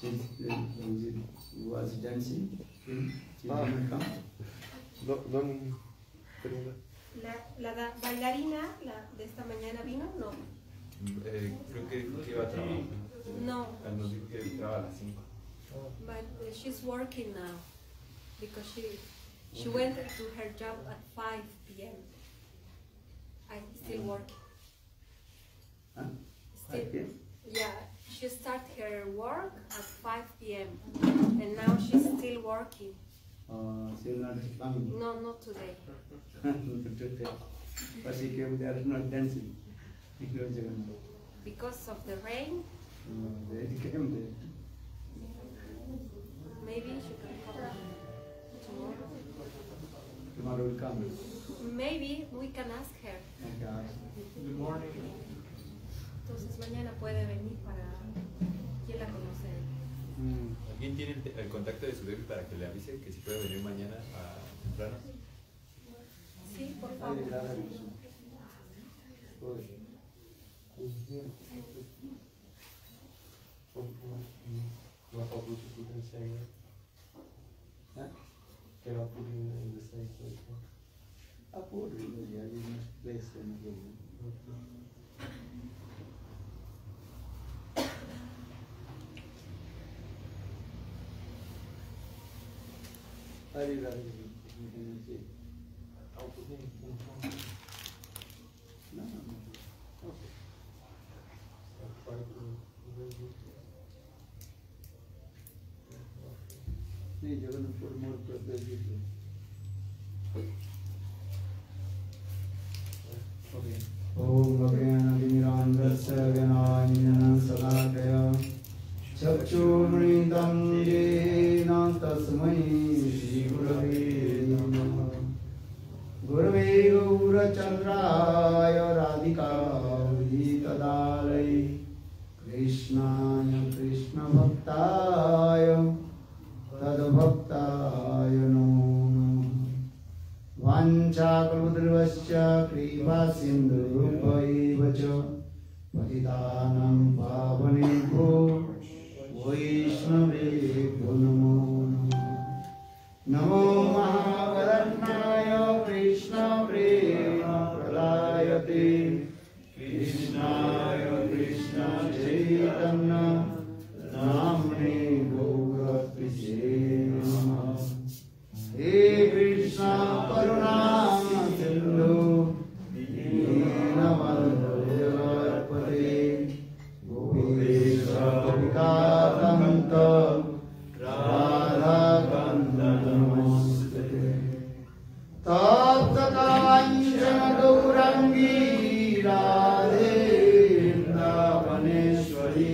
was dancing. La bailarina de esta mañana vino, no. Creo que iba a trabajar. No. Nos dijo que entraba a las 5. But she's working now because she went to her job at 5 p.m. I'm still working. Still, yeah, she started her work at 5 p.m. and now she's still working. Still not coming. No, not today. But she came there not dancing. Because of the rain? They came there. Maybe she can come tomorrow. Tomorrow will come. Maybe we can ask her. Good morning. Entonces mañana puede venir para quien la conoce. ¿Alguien tiene el contacto de su bebé para que le avise que si puede venir mañana a temprano? Sí, por favor. Not all Bluetooth put in the same way. Cannot put in the same place. I put it in the place in the room. I'll put it in no. Okay. I'll try to नहीं जगन्नाथपुर मोड़ पर भेजिए ओम अज्ञानतिमिरान्धस्य ज्ञानाञ्जनं शलाकया चक्षुर्मृतं येन तस्मै श्रीगुरवे नमः गुरवे गौरचन्द्राय राधिकायै तदालये कृष्णाय कृष्णभक्ताय तद्भक्ताय नमः वाञ्छाकल्पतरुश्च कृपासिन्धुभ्यैव च पतितानां पावनेभ्यो वैष्णवेभ्यो नमो नमः नमो महावदन्नाय कृष्णप्रेमप्रदायते कृष्णाय कृष्णचैतन्य नाम्ने हे कृष्ण करुणा सिंधु दीनबन्धो जगत्पते गोपेश कविकान्त राधाकान्त नमस्ते तप्त काञ्चन गौराङ्गी राधे वृन्दावनेश्वरी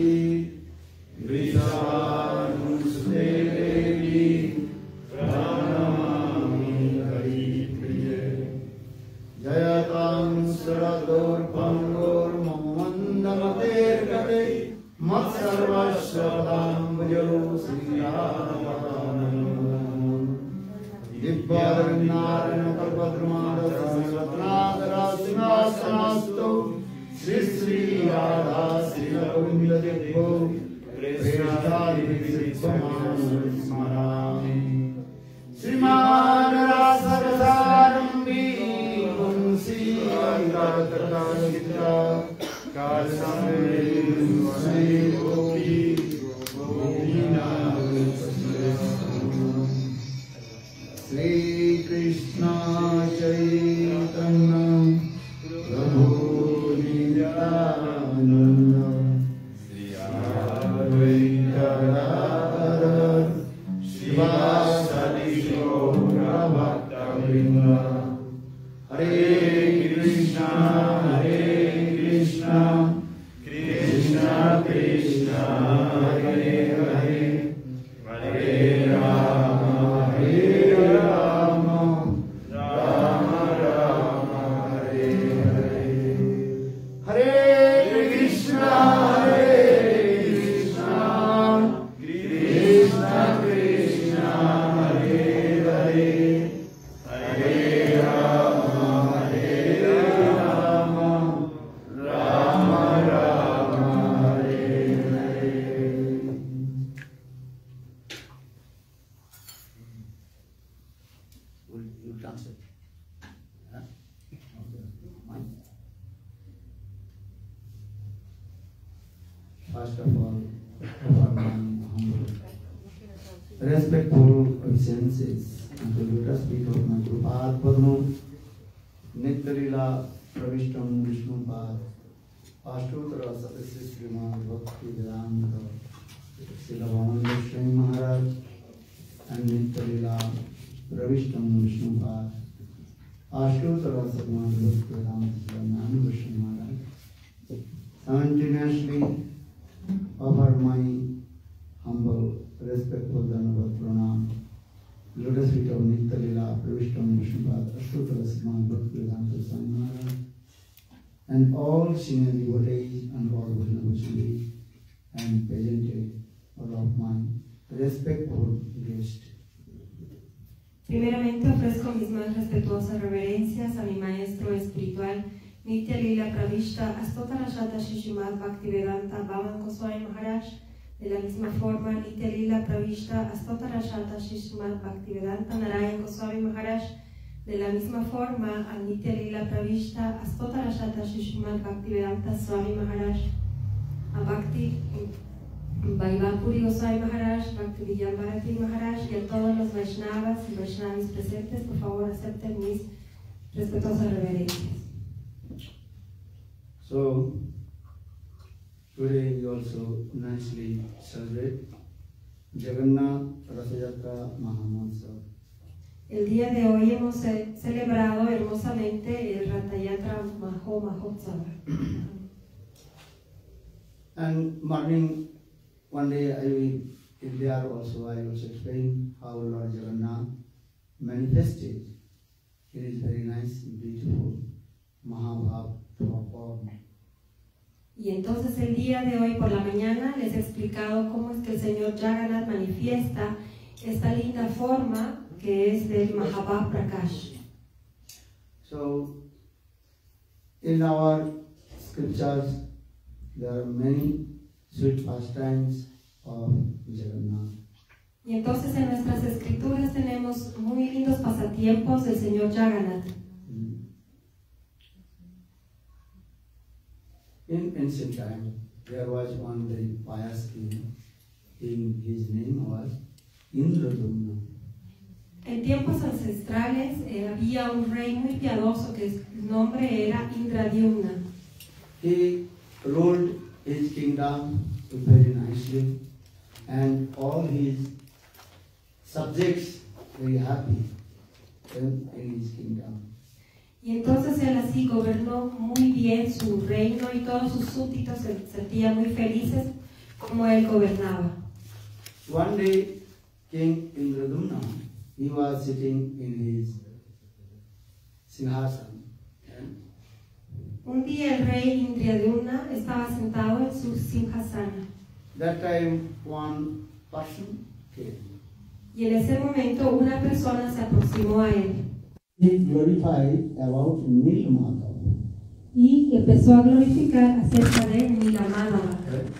वृषभानुसुते देवी जयतां सुरदोर्पङ्गोर्मन्दमतेर्गते मत्सर्वस्वदाम्बुजो श्रीरामपादानम् दिव्यारण्यकल्पद्रुमादरसंरत्नादरासिंहासनास्तु श्री श्रीराधा श्रीरघुविन्ददेवो प्रेष्ठादिविश्वमानुस्मरामि श्रीमान रासरसारम्भी पुंसी अंतरतरकारिता कालसंवेदुषे गोपी गोपीनाथ श्री कृष्ण चैतन्य प्रभु नित्यानंद श्री अद्वैत गदाधर श्रीवासदि गौरभक्तवृन्द हरे Krishna Krishna Krishna Hare Hare Hare Ram Ram Ram Hare Hare Hare Krishna Krishna Krishna Hare Hare Hare Ram Ram Ram Hare Hare respectful obeisances unto lotus feet of my Guru Pad Padma, Nitya Lila Pravishtam Vishnu Pad, Ashtottara Satasya Srimad Bhakti Vedanta, Srila Vamananda Swami Maharaj, and Nitya Lila Pravishtam Vishnu Pad, Ashtottara Srimad Bhakti Vedanta, Srila Nanda Swami Maharaj. Simultaneously offer my humble, respectful Dhanavad Pranam, lotus feet of Nitya Lila Pravishtam Vishnu Pad, Ashtottara Srimad Bhakti Vedanta Swami Maharaj, and all senior devotees and all Vaishnavas and presented all of my respectful guests. Primeramente ofrezco mis más respetuosas reverencias a mi maestro espiritual Nitya Lila Pravishta Astotara Shata Shishimad Bhaktivedanta Bhavan Goswami Maharaj. De la misma forma, Nitya Lila Pravishta Astotara Shata Shishimad Bhaktivedanta Narayan Goswami Maharaj. De la misma forma, a Nitya Lila Pravishta Astotara Shata Shishimad Bhaktivedanta Swami Maharaj. A Bhakti Vaibhapuri Goswami Maharaj, Bhakti Vidyambarati Maharaj y a todos los Vaishnavas y Vaishnavis presentes, por favor acepten mis respetuosas reverencias. So, today we also nicely celebrate Jagannath Rasayatra Mahamotsav. El día de hoy hemos celebrado hermosamente el Ratayatra Mahotsava. And morning, one day I will, in there also I also explain how Lord Jagannath manifested. It is very nice, beautiful, Mahabhav form. Y entonces el día de hoy por la mañana les he explicado cómo es que el Señor Jagannath manifiesta esta linda forma que es del Mahabhav Prakash. So, in our scriptures, there are many sweet pastimes of Jagannath. Y entonces en nuestras escrituras tenemos muy lindos pasatiempos del Señor Jagannath. In ancient time, there was one very pious king. His name was Indradumna. En tiempos ancestrales había un rey muy piadoso que su nombre era Indradyumna. He ruled his kingdom very nicely, and all his subjects very happy in his kingdom. Y entonces él así gobernó muy bien su reino y todos sus súbditos se sentían muy felices como él gobernaba. One day, King Indradumna, he was sitting in his Singhasana. Un día el rey Indradyumna estaba sentado en su Singhasana. That time, one person came. Y en ese momento una persona se aproximó a él. He glorified about Nilmadhav. Y empezó a glorificar acerca de Nilamadava.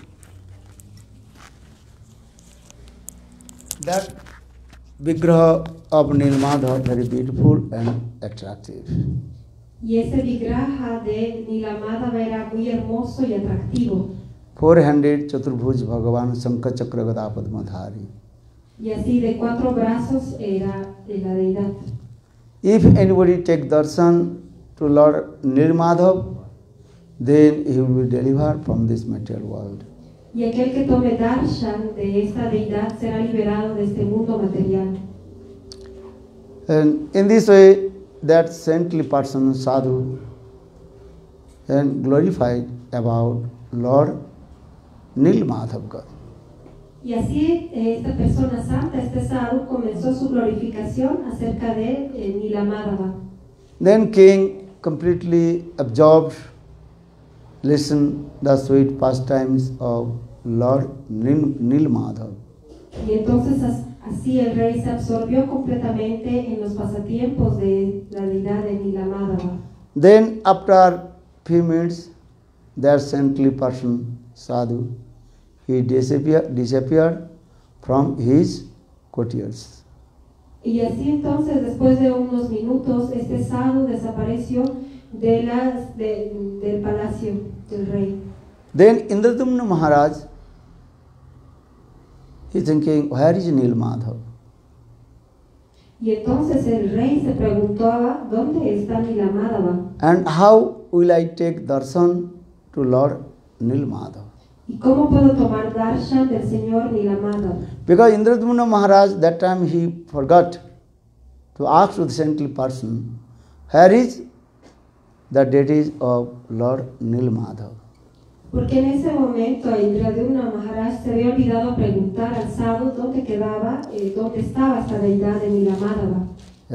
That Vigraha of Nilmadhav very beautiful and attractive. Y ese vigraha de Nilamadava era muy hermoso y atractivo. Four-handed Chaturbhuj Bhagavan Sankha Chakra Gada Padmadhari. Y así de 4 brazos era de la deidad. If anybody take darshan to Lord Nilmadhav, then he will be delivered from this material world. Y aquel que tome darshan de esta deidad será liberado de este mundo material. And in this way, that saintly person, sadhu, and glorified about Lord Nilmadhav God. Y así esta persona santa, este sadhu, comenzó su glorificación acerca de Nilamadava. Then king completely absorbed, listened the sweet pastimes of Lord Nilmadhav. Y entonces así el rey se absorbió completamente en los pasatiempos de la deidad de Nilamadava. Then after few minutes, that saintly person, sadhu, he disappeared from his courtiers. Y así entonces, después de unos minutos, este sadhu desapareció del palacio del rey. Then Indradumna Maharaj, he thinking, where is Nilmadhav? Y entonces el rey se preguntaba, ¿dónde está Nilamadava? And how will I take darshan to Lord Nilmadhav? ¿Y cómo puedo tomar darshan del señor Nilamadava? Because Indradumna Maharaj, that time he forgot to ask to the saintly person, where is the deities of Lord Nilmadhav? Porque en ese momento Indradyumna Maharaj se había olvidado preguntar al sadhu dónde quedaba, dónde estaba esta deidad de Nilamadava.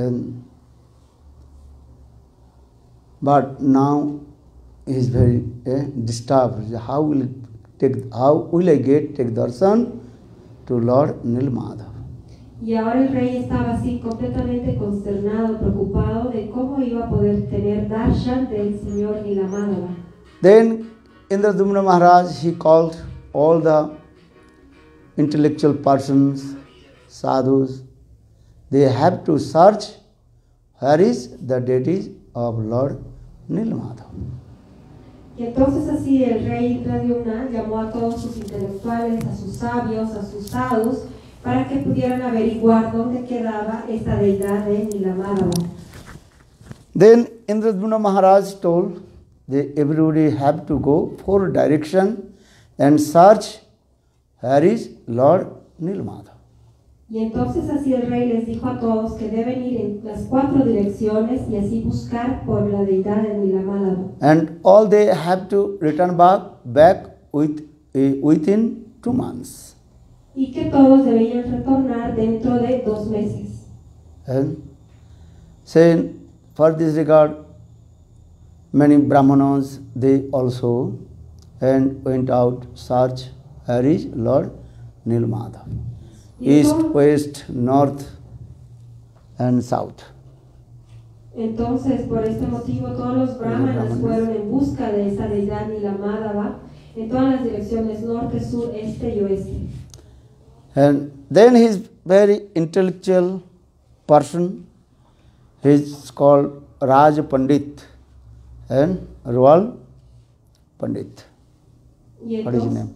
But now he is very disturbed. How will I take darshan to Lord Nilmadhav? Y ahora el rey estaba así completamente consternado, preocupado de cómo iba a poder tener darshan del señor Nilamadava. Then Indradumna Maharaj, he called all the intellectual persons, sadhus. They have to search where is the deities of Lord Nilmadhav. Y entonces así el rey Indradyumna llamó a todos sus intelectuales, a sus sabios, a sus sadhus, para que pudieran averiguar dónde quedaba esta deidad de Nilamadava. Then Indradumna Maharaj told that everybody have to go 4 directions and search where is Lord Nilmadhav. Y entonces así el rey les dijo a todos que deben ir en las 4 direcciones y así buscar por la deidad de Nilamadava. And all they have to return back within 2 months. Y que todos debían retornar dentro de 2 meses. And saying, for this regard, many brahmanas, they also went out search where is Lord Nilmadhav. East, west, north and south. Entonces, por este motivo, todos los brahmanas fueron en busca de esa deidad Nilamadava en todas las direcciones norte, sur, este y oeste. And then he is very intellectual person. He is called Raj Pandit and Royal Pandit. What is his name?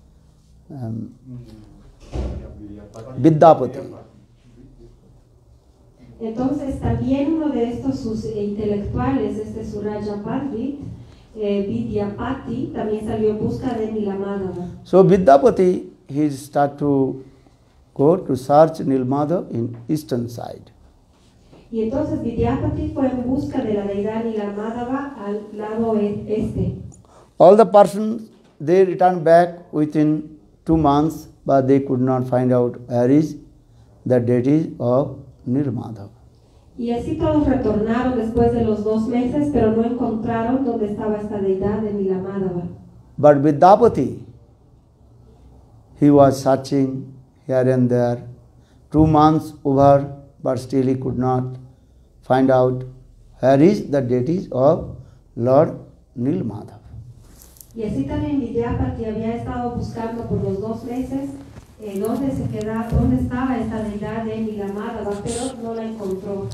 Vidyapati. Entonces también uno de estos sus intelectuales, su Raja Pandit, Vidyapati, también salió en busca de Nilamadava. So Vidyapati, he start to go to search Nilmadhav in eastern side. Y entonces Vidyapati fue en busca de la deidad Nilamadava al lado este. All the persons, they returned back within 2 months, but they could not find out where is the deity of Nilmadhav. Y así todos retornaron después de los 2 meses, pero no encontraron dónde estaba esta deidad de Nilamadava. But Vidyapati, he was searching here and there. 2 months over, but still he could not find out where is the deity of Lord Nilmadhav. Y así también Vidyapati había estado buscando por los 2 meses dónde estaba esta deidad de Nilamadava, pero no la encontró.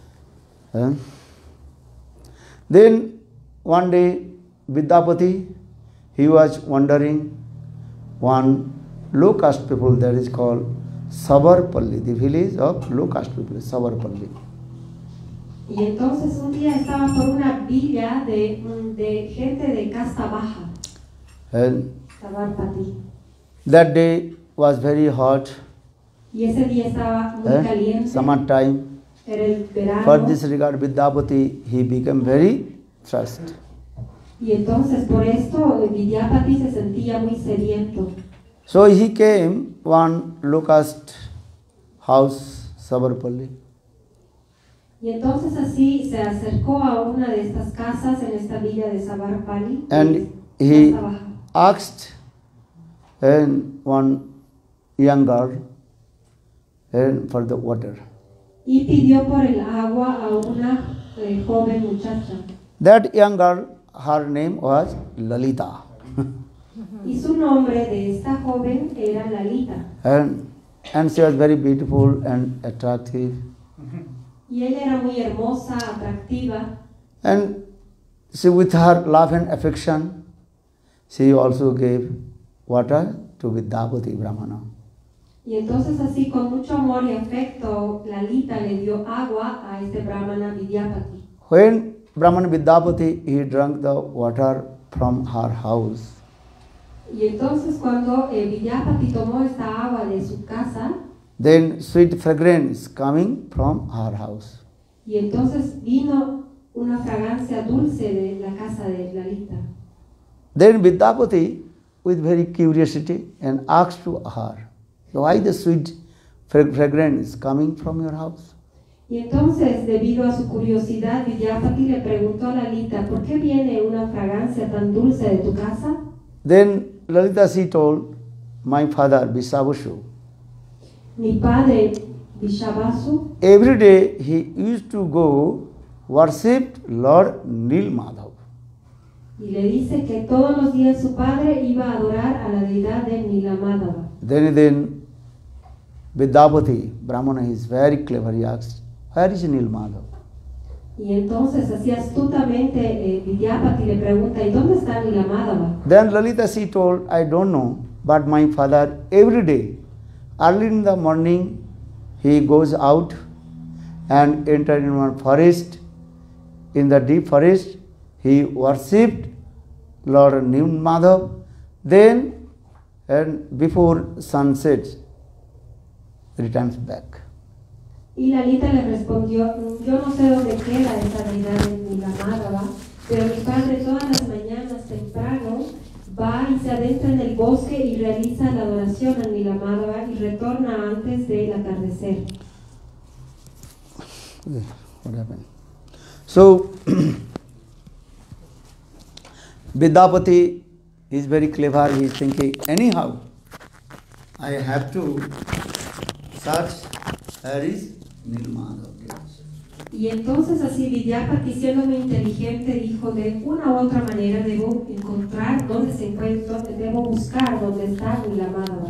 Then one day Vidyapati, he was wandering one low caste people that is called Sabarpalli, the village of low caste people, Sabarpalli. Y entonces un día estaba por una villa de gente de casta baja. And Sabarpati. that day was very hot, Y ese día estaba muy caliente. summertime. Era el verano. For this regard, Vidyapati, he became very thirsty. Y entonces por esto Vidyapati se sentía muy sediento. So he came one low caste house, Sabarpalli. Y entonces así se acercó a una de estas casas en esta villa de Sabarpalli. And he Casa Baja. asked one young girl for the water. Y pidió por el agua a una joven muchacha. That young girl, her name was Lalita. Y su nombre de esta joven era Lalita. And she was very beautiful and attractive. Y ella era muy hermosa, atractiva. And she, with her love and affection, she also gave water to Vidyapati Brahmana. Y entonces así con mucho amor y afecto, Lalita le dio agua a este brahmana Vidyapati. When Brahman Vidyapati, he drank the water from her house. Y entonces cuando Vidyapati tomó esta agua de su casa, Then sweet fragrance coming from her house. y entonces vino una fragancia dulce de la casa de Lalita. Then Vidyapati, with very curiosity, and asked to her, why the sweet fragrance coming from your house? Y entonces, debido a su curiosidad, Vidyapati le preguntó a Lalita, ¿por qué viene una fragancia tan dulce de tu casa? Then Lalita, she told, my father Vishabhasu, Mi padre, Vishabhasu, every day he used to go worship Lord Nilmadhav. y le dice que todos los días su padre iba a adorar a la deidad de Nilamadava. Then Vidyapati, Brahmana, is very clever, he asked, where is Nilmadhav? Y entonces, así astutamente, Vidyapati le pregunta, ¿y dónde está Nilamadava? Then Lalita, she told, I don't know, but my father every day, early in the morning, he goes out and enter in one forest. In the deep forest, he worshipped Lord Nilmadhav. Then, and before sunset, returns back. Y Lalita le respondió, yo no sé dónde queda esa deidad de Nilamadava, pero mi padre todas las mañanas temprano va y se adentra en el bosque y realiza la adoración a Nilamadava y retorna antes del atardecer. What happened? So, Vidyapati is very clever. He is thinking, anyhow, I have to search where is Nilmadhav. Y entonces así Vidyapati, siendo muy inteligente, dijo, de una u otra manera debo encontrar dónde se encuentra, debo buscar dónde está Nilamadava.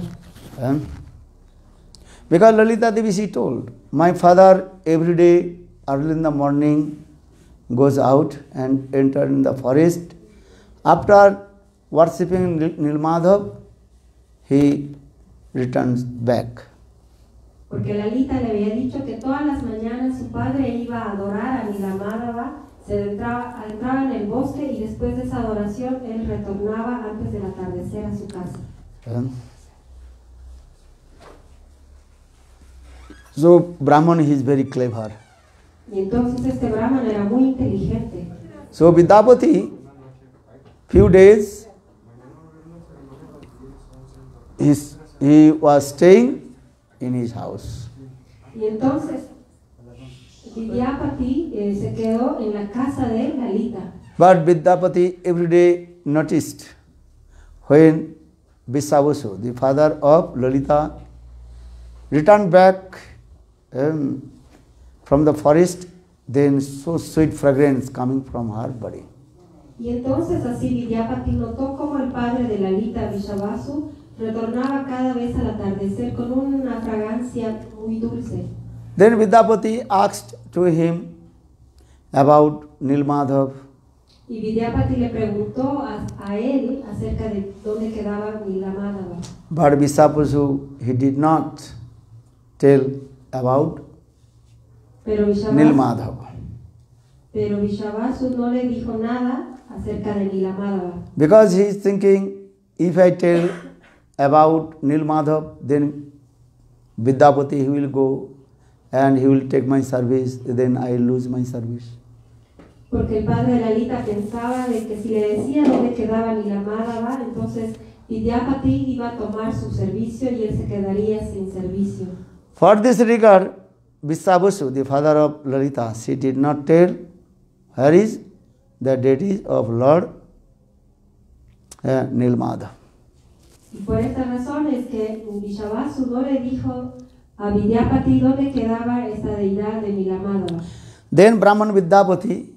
Because Lalita Devi, she told, my father every day early in the morning goes out and enter in the forest. After worshipping Nilmadhav, he returns back. Porque Lalita le había dicho que todas las mañanas su padre iba a adorar a Nilamadava, se adentraba en el bosque y después de esa adoración él retornaba antes del atardecer a su casa. So Brahman is very clever. Y entonces este brahman era muy inteligente. So Vidyapati, few days, he was staying in his house. Y entonces Vidyapati se quedó en la casa de Lalita. But Vidyapati every day noticed when Vishabhasu, the father of Lalita, returned back from the forest, then so sweet fragrance coming from her body. Y entonces así Vidyapati notó como el padre de Lalita, Vishabhasu, retornaba cada vez al atardecer con una fragancia muy dulce. Then Vidyapati asked to him about Nilmadhav. Y Vidyapati le preguntó a él acerca de dónde quedaba Nilamadava. But Vishabhasu, he did not tell about Pero Nilmadhav. Vishabhasu no le dijo nada acerca de Nilamadava. Because he is thinking, if I tell about Nilmadhav, then Vidyapati, he will go and he will take my service, then I will lose my service. Porque el padre de Lalita pensaba de que si le decía dónde quedaba Nilamadava, entonces Vidyapati iba a tomar su servicio y él se quedaría sin servicio. For this regard, Vishabhasu, the father of Lalita, she did not tell where is the deity of Lord Nilmadhav. Y por esta razón es que Vishabhasu no le dijo a Vidyapati dónde quedaba esta deidad de Nilamadava. Then Brahman Vidyapati,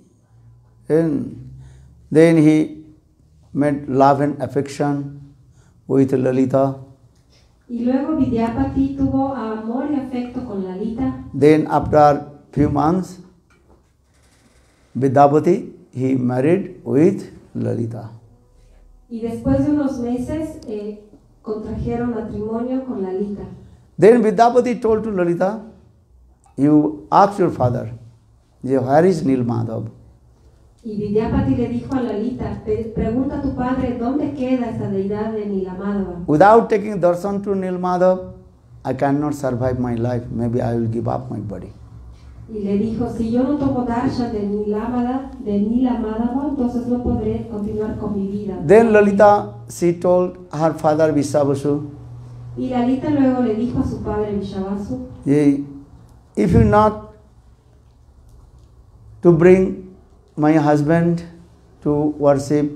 then he made love and affection with Lalita. Y luego Vidyapati tuvo amor y afecto con Lalita. Then after few months, Vidyapati, he married with Lalita. Y después de unos meses contrajeron matrimonio con Lalita. Then Vidyapati told to Lalita, you ask your father, where is Nilmadhav? Y Vidyapati le dijo a Lalita, pregunta a tu padre dónde queda esa deidad de Nilamadhava. Without taking darshan to Nilmadhav, I cannot survive my life. Maybe I will give up my body. Y le dijo, si yo no tomo darshan de Nilamadhava, entonces no podré continuar con mi vida. Then Lalita, she told her father Vishavasu, Y Lalita luego le dijo a su padre Vishavasu, if you not to bring my husband to worship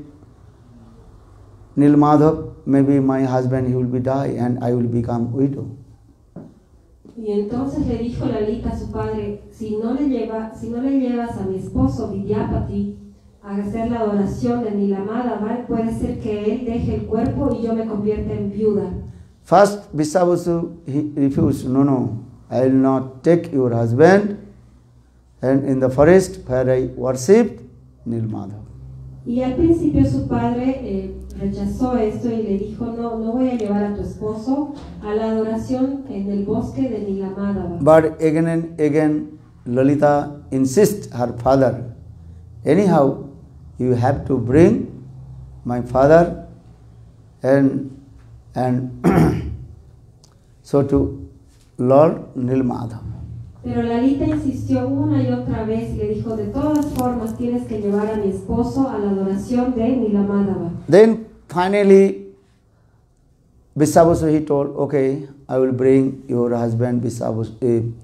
Nilmadhav, maybe my husband he will be die and I will become widow. Y entonces le dijo Lalita a su padre, si no le llevas a mi esposo Vidyapati a hacer la adoración de Nilamadhava, puede ser que él deje el cuerpo y yo me convierta en viuda. First Vishavasu he refused, no, I will not take your husband and in the forest where I worshipped Nilmadhav. Y al principio su padre rechazó esto y le dijo, no voy a llevar a tu esposo a la adoración en el bosque de Nilamadhava. But again and again Lalita insists her father, anyhow you have to bring my father and so to Lord Nilmadhav. Pero Lalita insistió una y otra vez y le dijo, de todas formas tienes que llevar a mi esposo a la adoración de Nilamadhava. Then finally Vishavasu he told, okay, I will bring your husband Vishavasu,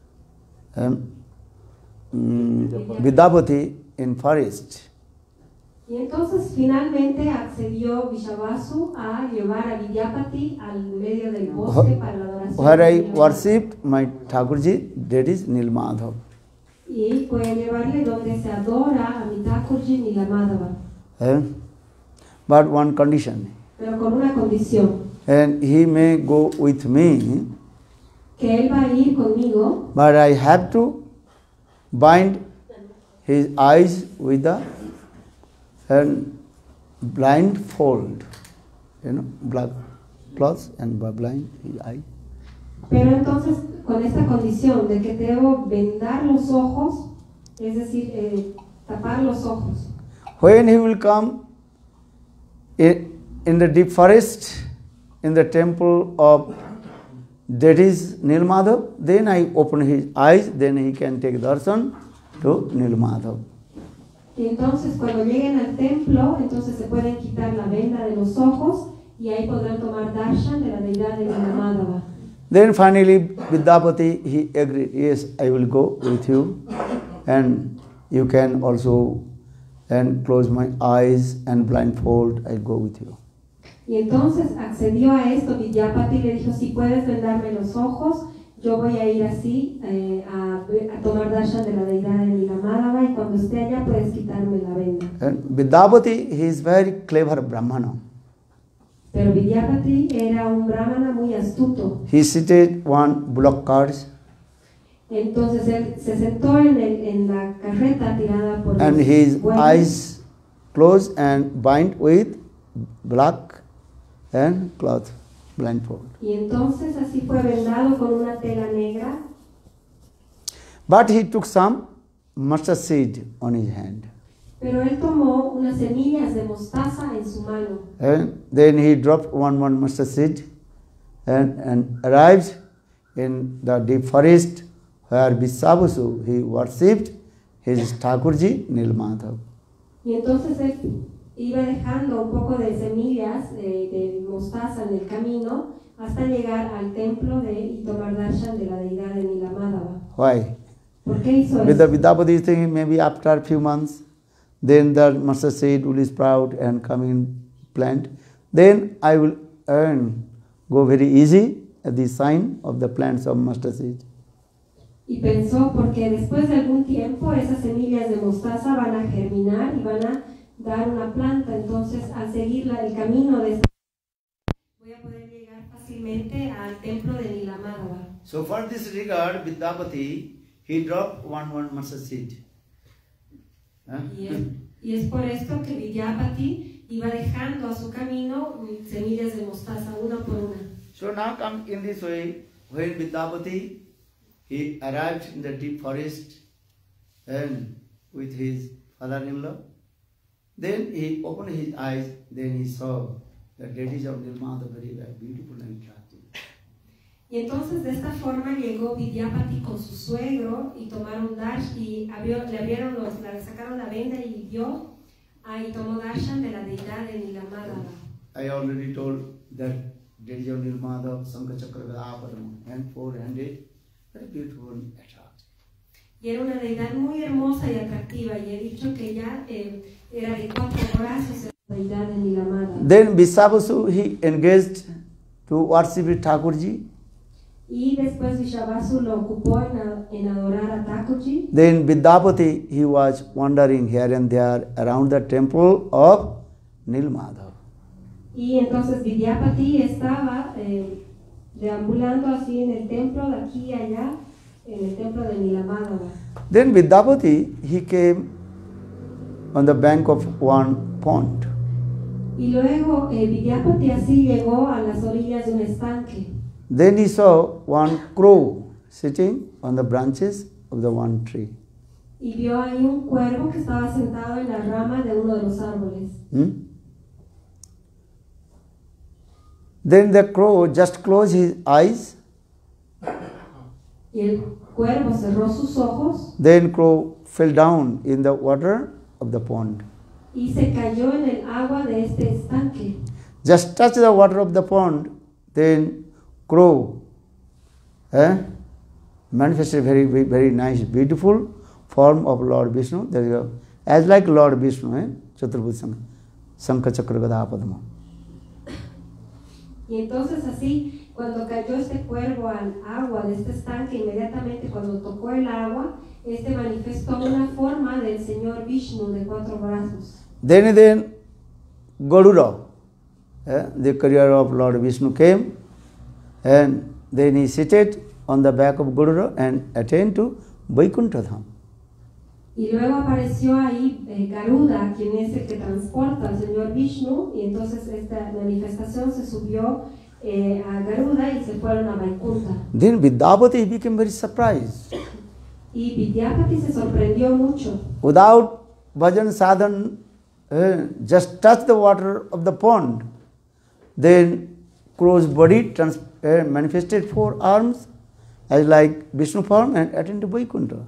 Vidyapati in forest. Y entonces finalmente accedió Vishavasu a llevar a Vidyapati al medio del bosque para la adoración. Where I worshipped my Thakurji, that is Nilmadhav. Y puede llevarle donde se adora a mi Thakurji Nilamadhava. But one condition, Pero con una condición, and he may go with me, que él va a ir conmigo, but I have to bind his eyes with the blindfold, black cloths and blind his eye. pero entonces con esta condición de que debo vendar los ojos, es decir, tapar los ojos. When he will come in the deep forest, in the temple of that is Nilmadhav, then I open his eyes, then he can take darshan to Nilmadhav. Y entonces cuando lleguen al templo, entonces se pueden quitar la venda de los ojos y ahí podrán tomar darshan de la deidad de Nilamadhava. Then finally Vidyapati he agreed, yes, I will go with you and you can also close my eyes and blindfold, I'll go with you. Y entonces accedió a esto Vidyapati y le dijo, si puedes vendarme los ojos, yo voy a ir así a tomar darshan de la deidad de Nilamadhava y cuando esté allá puedes quitarme la venda. And Vidyapati, he is very clever Brahmana. Pero Vidyapati era un brahmana muy astuto. He seated one bullock cart Entonces él se sentó en la carreta tirada por and los his bueyes. eyes closed and bind with black and cloth, blindfold. Y entonces así fue vendado con una tela negra. But he took some mustard seed on his hand. Pero él tomó unas semillas de mostaza en su mano. And then he dropped one mustard seed and arrived in the deep forest where Vishavasu he worshipped his Thakurji Nilmadhav. Y entonces él iba dejando un poco de semillas de mostaza en el camino hasta llegar al templo y tomar darshan de la deidad de Nilamadhava. Why? ¿Por qué hizo With the eso? Vidyapati thinking maybe after a few months, then the mustard seed will sprout and come in plant. Then I will go very easy at the sign of the plants of mustard seed. Y pensó, porque después de algún tiempo esas semillas de mostaza van a germinar y van a dar una planta. Entonces, al seguir el camino de esta, voy a poder llegar fácilmente al templo de Nilamadhava. So for this regard, Vidyapati, he dropped one mustard seed. Y es por esto que Vidyapati iba dejando a su camino semillas de mostaza una por una. So now come in this way, when Vidyapati, he arrived in the deep forest and with his father-in-law, then he opened his eyes, then he saw the ladies of Nilmada very beautiful and attractive. Y entonces de esta forma llegó Vidyapati con su suegro y tomaron darshan y le abrieron le sacaron la venda y vio y tomó darshan de la deidad de Nilamadava. I already told that ladies of Nilmada, Sankachakra Gadapadam, and four-handed, very beautiful and attractive. Y era una deidad muy hermosa y atractiva y he dicho que ella era de 4 brazos, la deidad de Nilamadava. Then Vishavasu, he engaged to worship Thakurji. Y después Vishavasu lo ocupó en adorar a Thakurji. Then Vidyapati, he was wandering here and there around the temple of Nilmadhav. Y entonces Vidyapati estaba deambulando así en el templo de aquí y allá, en el templo de Nilamadava. Then Vidyapati, he came on the bank of one pond. Y luego Vidyapati así llegó a las orillas de un estanque. Then he saw one crow sitting on the branches of the one tree. Y vio ahí un cuervo que estaba sentado en la rama de uno de los árboles. Then the crow just closed his eyes. Y el cuervo cerró sus ojos. Then crow fell down in the water of the pond. Y se cayó en el agua de este estanque. Just touch the water of the pond, then crow manifested very nice, beautiful form of Lord Vishnu. There you go. As like Lord Vishnu, Chaturbhuj Sankha Chakra Gada Padma. Y entonces así, cuando cayó este cuervo al agua de este estanque, inmediatamente cuando tocó el agua, este manifestó una forma del Señor Vishnu de 4 brazos. Then Garuda, the courier of Lord Vishnu, came, and then he seated on the back of Garuda and attained to Vaikuntha Dham. Y luego apareció ahí Garuda, quien es el que transporta al Señor Vishnu, y entonces esta manifestación se subió a Garuda y se fueron a Vaikuntha. Then Vidyapati became very surprised. Y Vidyapati se sorprendió mucho. Without bhajan sadhan, just touch the water of the pond. Then crow's body manifested 4 arms as like Vishnu form and attained to Vaikuntha.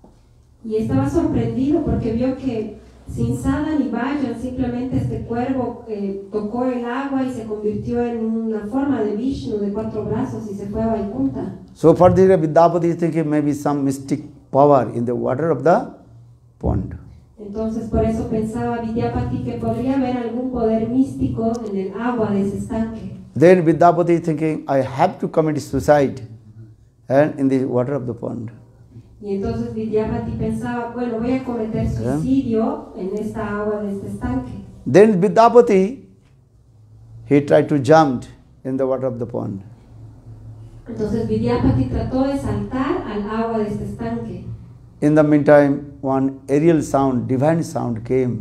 Y estaba sorprendido porque vio que sin sadhana ni vayan, simplemente este cuervo tocó el agua y se convirtió en una forma de Vishnu de 4 brazos y se fue a Vaikuntha. So further Vidyapati is thinking maybe some mystic power in the water of the pond. Entonces por eso pensaba Vidyapati que podría haber algún poder místico en el agua de ese estanque. Then Vidyapati is thinking, I have to commit suicide and in the water of the pond. Y entonces Vidyapati pensaba, bueno, voy a cometer suicidio en esta agua de este estanque. Then Vidyapati, he tried to jump in the water of the pond. Entonces Vidyapati trató de saltar al agua de este estanque. In the meantime, one aerial sound, divine sound came.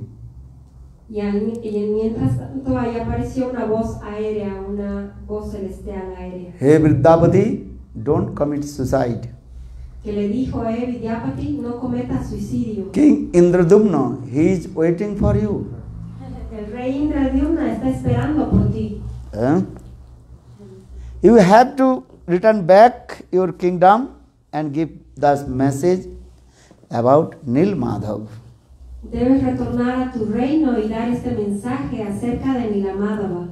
Y mientras tanto ahí apareció una voz aérea, una voz celestial aérea. Hey Vidyapati, don't commit suicide. Que le dijo, Vidyapati, no cometa suicidio. King Indradumna, he is waiting for you. El rey Indradyumna está esperando por ti. You have to return back your kingdom and give this message about Nilmadhav. Debes retornar a tu reino y dar este mensaje acerca de Nilamadava.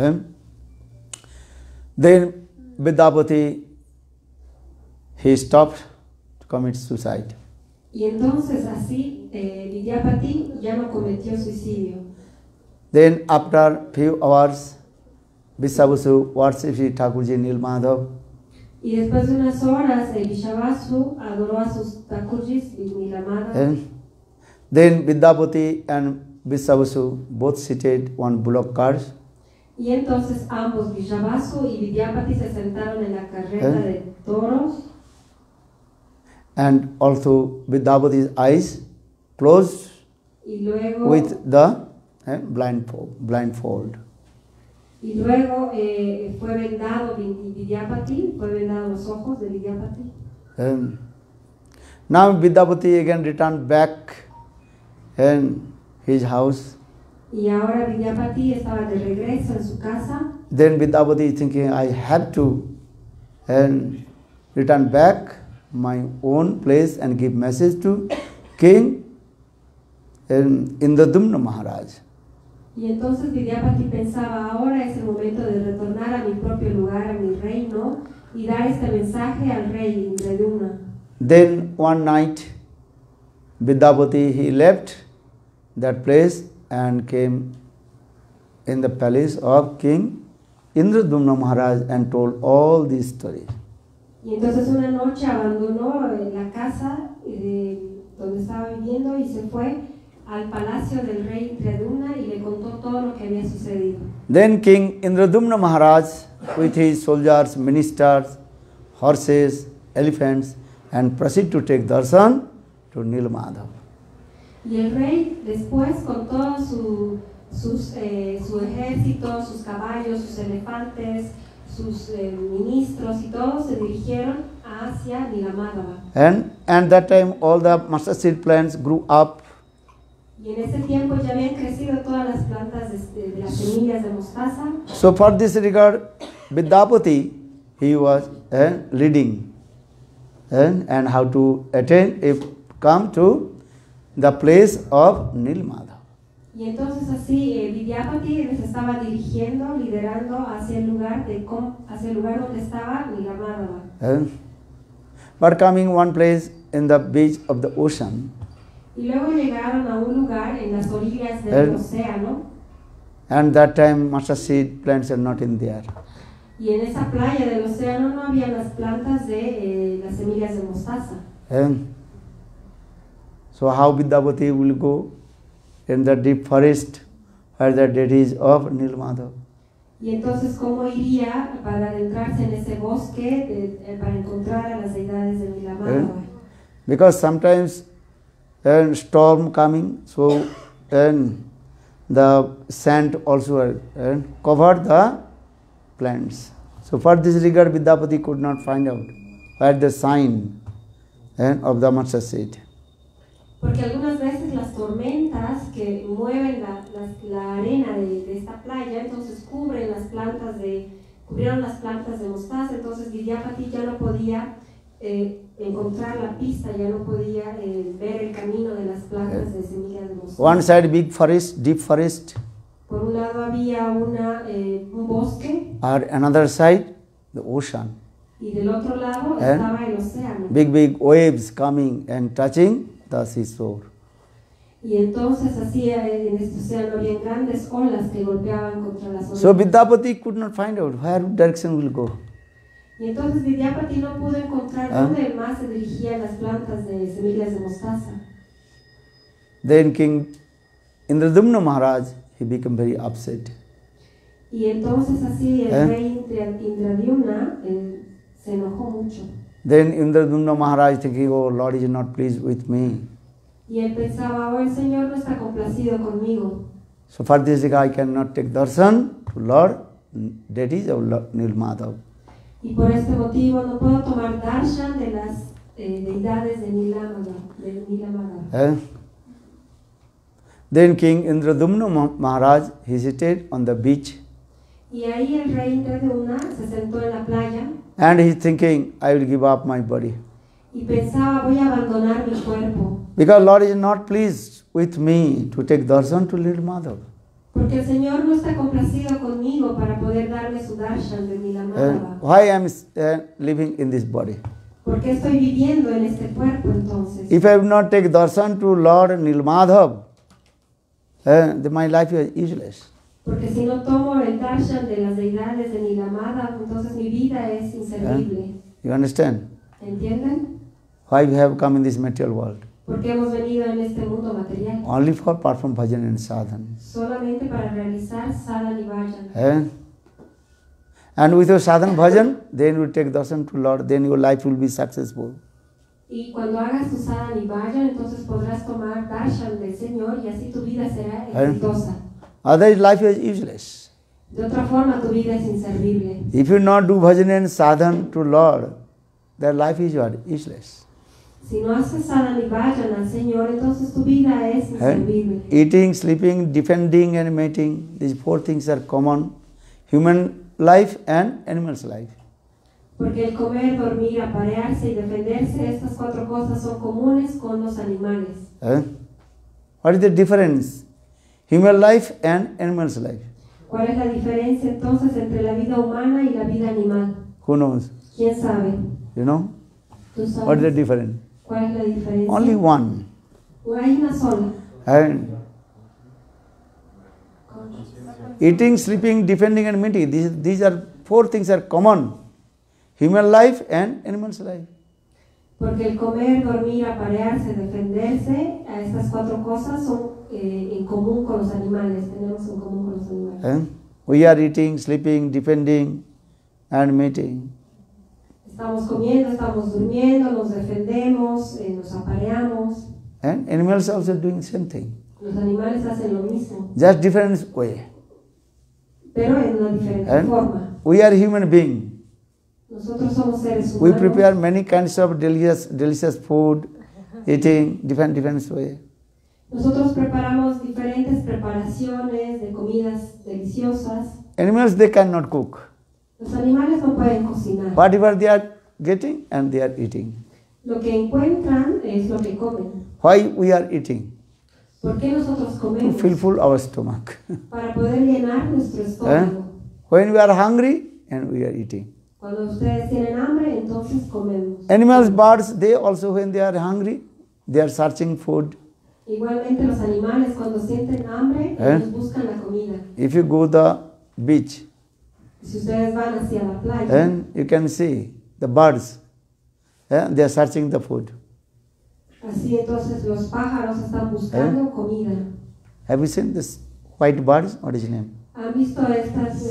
Then Vidyapati, he stopped to commit suicide. Y entonces así Vidyapati ya no cometió suicidio. Then after few hours, Vishavasu worshipped Thakurji Nilmadhav. Y después de unas horas, Vishavasu adoró a sus Thakurjis y Nilamadava. Then Vidyapati and Vishavasu both seated on bullock cars. Y entonces ambos, Vishavasu y Vidyapati, se sentaron en la carreta de toros. And also Vidyapati's eyes closed y luego, with the blindfold. Y luego fue vendado Vidyapati, fue vendado los ojos de Vidyapati. And now Vidyapati again returned back in his house. Y ahora Vidyapati estaba de regreso en su casa. Then Vidyapati is thinking, I have to return back my own place and give message to King Indradumna Maharaj. Y entonces Vidyapati pensaba, ahora es el momento de retornar a mi propio lugar, a mi reino, y dar este mensaje al rey Indradumna. Then one night, Vidyapati, he left that place and came in the palace of King Indradumna Maharaj and told all these stories. Y entonces una noche abandonó la casa donde estaba viviendo y se fue al palacio del rey Indradumna y le contó todo lo que había sucedido. Then King Indradumna Maharaj, with his soldiers, ministers, horses, elephants, and proceed to take darshan to Nilmadhav. Y el rey después con todo su ejército, sus caballos, sus elefantes, sus ministros y todos se dirigieron hacia Nilamadava. And that time all the mustard seed plants grew up. Y en ese tiempo ya habían crecido todas las plantas de las semillas de mostaza. So for this regard, Vidyapati, he was leading and how to attain, come to the place of Nilmadhav. Y entonces así Vidyapati les estaba dirigiendo, liderando hacia el lugar donde estaba Nilamadava. But coming one place in the beach of the ocean, Y luego llegaron a un lugar en las orillas del océano. and that time mustard seed plants are not in there. Y en esa playa del océano no había las plantas de las semillas de mostaza. So how Vidyapati will go in the deep forest where the deities of Nilmadhav? Y entonces, ¿cómo iría para adentrarse en ese bosque para encontrar a las deidades de Nilamadava? Because sometimes storm coming, so the sand also covered the plants. So for this regard, Vidyapati could not find out where the sign of the mustard seed. Porque algunas veces las tormentas que mueven la arena de esta playa, entonces cubrieron las plantas de mostaza, entonces Vidyapati ya no podía encontrar la pista, ya no podía ver el camino de las plantas de semillas de mostaza. One side big forest, deep forest. Por un lado había un bosque. Or another side, the ocean. Y del otro lado estaba el océano. Big waves coming and touching the seashore. Y entonces así en este océano había grandes olas que golpeaban contra las olas. So Vidyapati could not find out where direction will go. Y entonces Vidyapati no pudo encontrar dónde más se dirigían las plantas de semillas de mostaza. Then King Indradumna Maharaj, he became very upset. Y entonces así el rey Indradumna se enojó mucho. Then Indradumna Maharaj thinking, oh, Lord is not pleased with me. Y él pensaba, oh, el Señor no está complacido conmigo. So for this I cannot take darshan to Lord, deities of Nilmadhav. Y por este motivo no puedo tomar darshan de las deidades de Nilamadava. Then King Indradumna Maharaj, he seated on the beach. Y ahí el rey Indradumna se sentó en la playa. And he is thinking, I will give up my body. Y pensaba, voy a abandonar mi cuerpo. Because Lord is not pleased with me to take darshan to Nilmadhav. Porque el Señor no está complacido conmigo para poder darme su darshan de Nilamadava. Why I am living in this body? Porque estoy viviendo en este cuerpo entonces. If I will not take darshan to Lord Nilmadhav, then my life is useless. Porque si no tomo el darshan de las deidades de Nilamadava, entonces mi vida es inservible. You understand? ¿Entienden? Why we have come in this material world? Porque hemos venido en este mundo material. Only for perform bhajan and sadhan. Solamente para realizar sadhan y bhajan. And with your sadhan bhajan, then you take darshan to Lord, then your life will be successful. Y cuando hagas tu sadhan y bhajan, entonces podrás tomar darshan del Señor y así tu vida será exitosa. Otherwise life is useless. De otra forma, tu vida es inservible. If you not do bhajan and sadhan to Lord, their life is what? Useless. Si no haces sadhana ni vayan al Señor, entonces tu vida es inservible. Eating, sleeping, defending and mating, these four things are common. Human life and animal's life. Porque el comer, dormir, aparearse y defenderse, estas cuatro cosas son comunes con los animales. What is the difference? Human life and animal's life. ¿Cuál es la diferencia entonces entre la vida humana y la vida animal? Who knows? ¿Quién sabe? You know? ¿Tú sabes? What is the difference? ¿Cuál es la diferencia? Only one. Hay una sola. And eating, sleeping, defending and mating, these are four things are common. Human life and animal's life. Porque el comer, dormir, aparearse, defenderse, a estas cuatro cosas son en común con los animales, tenemos en común con los animales. We are eating, sleeping, defending and mating. Estamos comiendo, estamos durmiendo, nos defendemos, nos apareamos. And animals also doing same thing. Los animales hacen lo mismo, Just different way. pero en una diferente And forma. we are human beings. Nosotros somos seres We humanos. prepare many kinds of delicious food, eating different way. Nosotros preparamos diferentes preparaciones de comidas deliciosas. Animals, they cannot cook. Los animales no pueden cocinar. Whatever they are getting and they are eating. Lo que encuentran es lo que comen. Why we are eating? ¿Por qué nosotros To comemos? fill full our stomach. Para poder llenar nuestro estómago. When we are hungry and we are eating. Cuando ustedes tienen hambre, entonces comemos. Animals, birds, they also when they are hungry, they are searching food. Igualmente los animales cuando sienten hambre, ellos buscan la comida. If you go the beach, Si ustedes van hacia la playa, then you can see the birds. They are searching the food. así entonces los pájaros están buscando comida. Have you seen this white birds? What is its name? ¿Han visto estas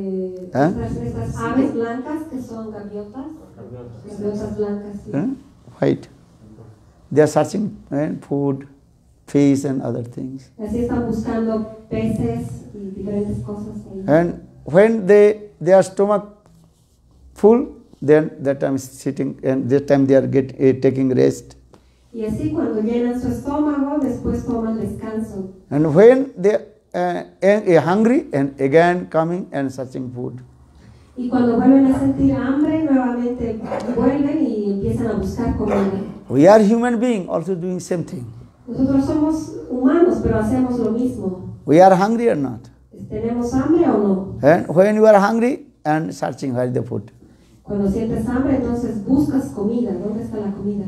aves blancas que son gaviotas? Gaviotas blancas, sí. White. They are searching food, fish and other things. Así están buscando peces y diferentes cosas ahí. And when their stomach full, then that time is sitting and that time they are taking rest. Y así cuando llenan su estómago, después toman descanso. And when they are hungry and again coming and searching food. Y cuando vuelven a sentir hambre, nuevamente vuelven y empiezan a buscar comida. We are human beings also doing same thing. Nosotros somos humanos, pero hacemos lo mismo. We are hungry or not? ¿Tenemos hambre o no? And when you are hungry and searching where is the food. Cuando sientes hambre, entonces buscas comida. ¿Dónde está la comida?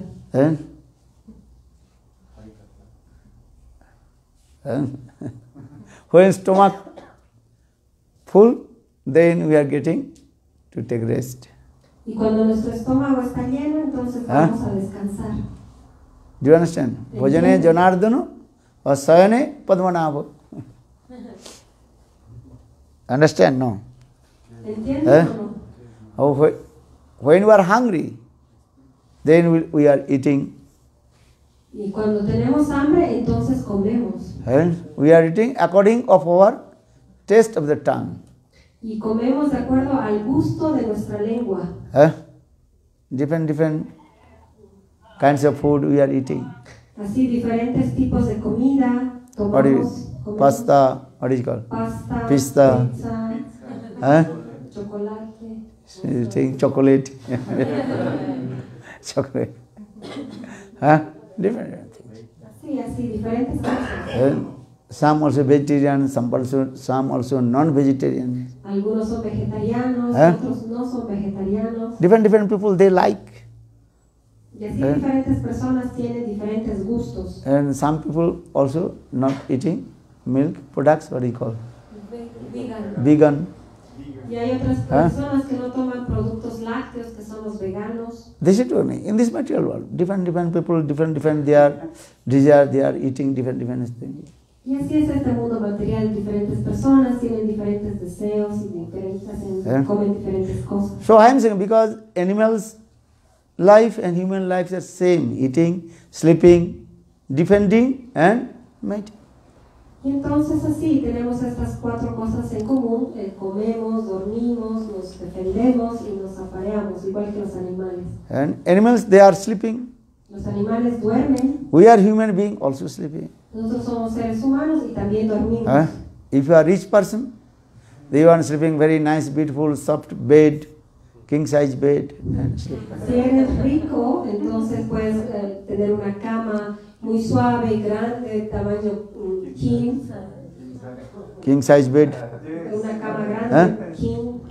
When stomach full, then we are getting to take rest. Y cuando nuestro estómago está lleno, entonces vamos a descansar. Do you understand? Bhajane Janardana or Sayane Padmanabha. Understand? No? ¿Entiendes o no? When we are hungry, then we are eating. Y cuando tenemos hambre, entonces comemos. We are eating according of our taste of the tongue. Y comemos de acuerdo al gusto de nuestra lengua. Different kinds of food we are eating. Así diferentes tipos de comida What is tomamos. pasta? What is it called? Pasta, Pista. pizza, chocolate. Eating chocolate. Chocolate. Different things. Sí, así diferentes cosas. Some also vegetarian, some also non-vegetarian. Algunos son vegetarianos, otros no son vegetarianos. Different people they like. Y así diferentes personas tienen diferentes gustos. And some people also not eating milk products, what do you call? Vegan. Vegan. Y hay otras personas que no toman productos lácteos, que son los veganos. This is to me. In this material world, different people, different their desire, they are eating different things. Y así es este mundo material. Diferentes personas tienen diferentes deseos y diferentes, comen diferentes cosas. So I am saying because animals' life and human life are same: eating, sleeping, defending, and mating. Y entonces así tenemos estas 4 cosas en común: comemos, dormimos, nos defendemos y nos apareamos, igual que los animales. And animals, they are sleeping. Los animales duermen, We are human beings also sleeping. nosotros somos seres humanos y también dormimos. If you are a rich person, they are sleeping very nice, beautiful, soft bed, king size bed, and sleep. Si eres rico, entonces puedes tener una cama muy suave y grande, tamaño king, King size bed. una cama grande, king.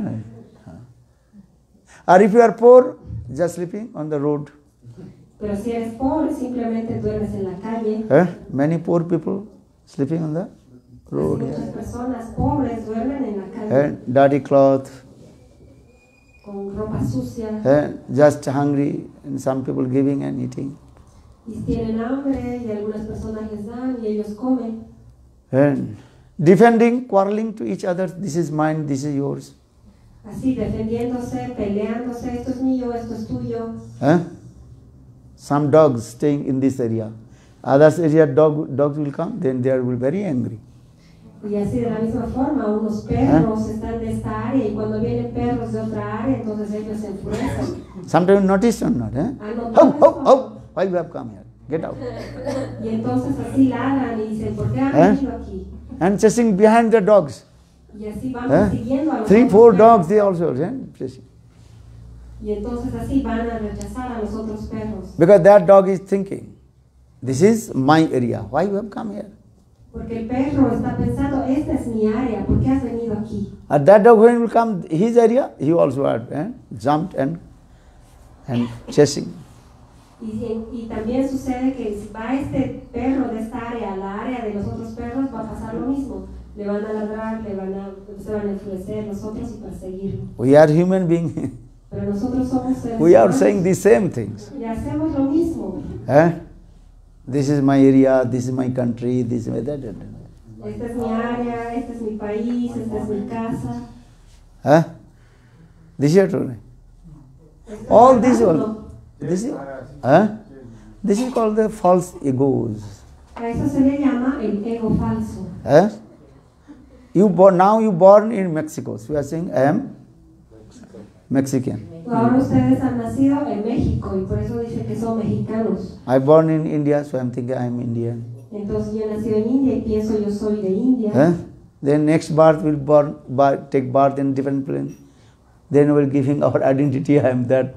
Or if you are poor, just sleeping on the road. Pero si eres pobre, simplemente duermes en la calle. Many poor people sleeping on the road. Muchas personas pobres duermen en la calle Dirty cloth, con ropa sucia just hungry, and some people giving and eating. y tienen hambre y algunas personas les dan y ellos comen. And defending, quarreling to each other, this is mine, this is yours. Así, defendiéndose, peleándose, esto es mío, esto es tuyo. Some dogs staying in this area. Others area dogs will come, then they will be very angry. Y así de la misma forma, unos perros están de esta área y cuando vienen perros de otra área, entonces ellos se enfurecen. Sometimes notice or not? How? Why you have come here? Get out. Y entonces así ladran y dicen, ¿por qué han venido aquí? And chasing behind the dogs. Y así van siguiendo a los 3, otros 4 perros. dogs they also chasing. Y entonces así van a rechazar a los otros perros. Because that dog is thinking, this is my area. Why you have come here? Porque el perro está pensando, esta es mi área, ¿por qué has venido aquí? And that dog when will come his area, he also had jumped and chasing. Y también sucede que si va este perro de esta área a la área de los otros perros, va a pasar lo mismo. Le van a ladrar, se van a enfurecer los otros y perseguirlo. We are human beings. Pero nosotros somos seres We are humanos saying the same things. y hacemos lo mismo. This is my area, this is my country, this is my that. Esta es mi área, este es mi país, esta es mi casa. This is true. Esto es All these hablando. this is called the false egos. A eso se le llama el ego falso. Now you born in Mexico. So you are saying, I am Mexican. Ahora ustedes han nacido en México y por eso dicen que son mexicanos. I born in India, so I am thinking I am Indian. Entonces yo he nacido en India y pienso yo soy de India. Then next birth will take birth in different place. Then we will giving our identity, I am that.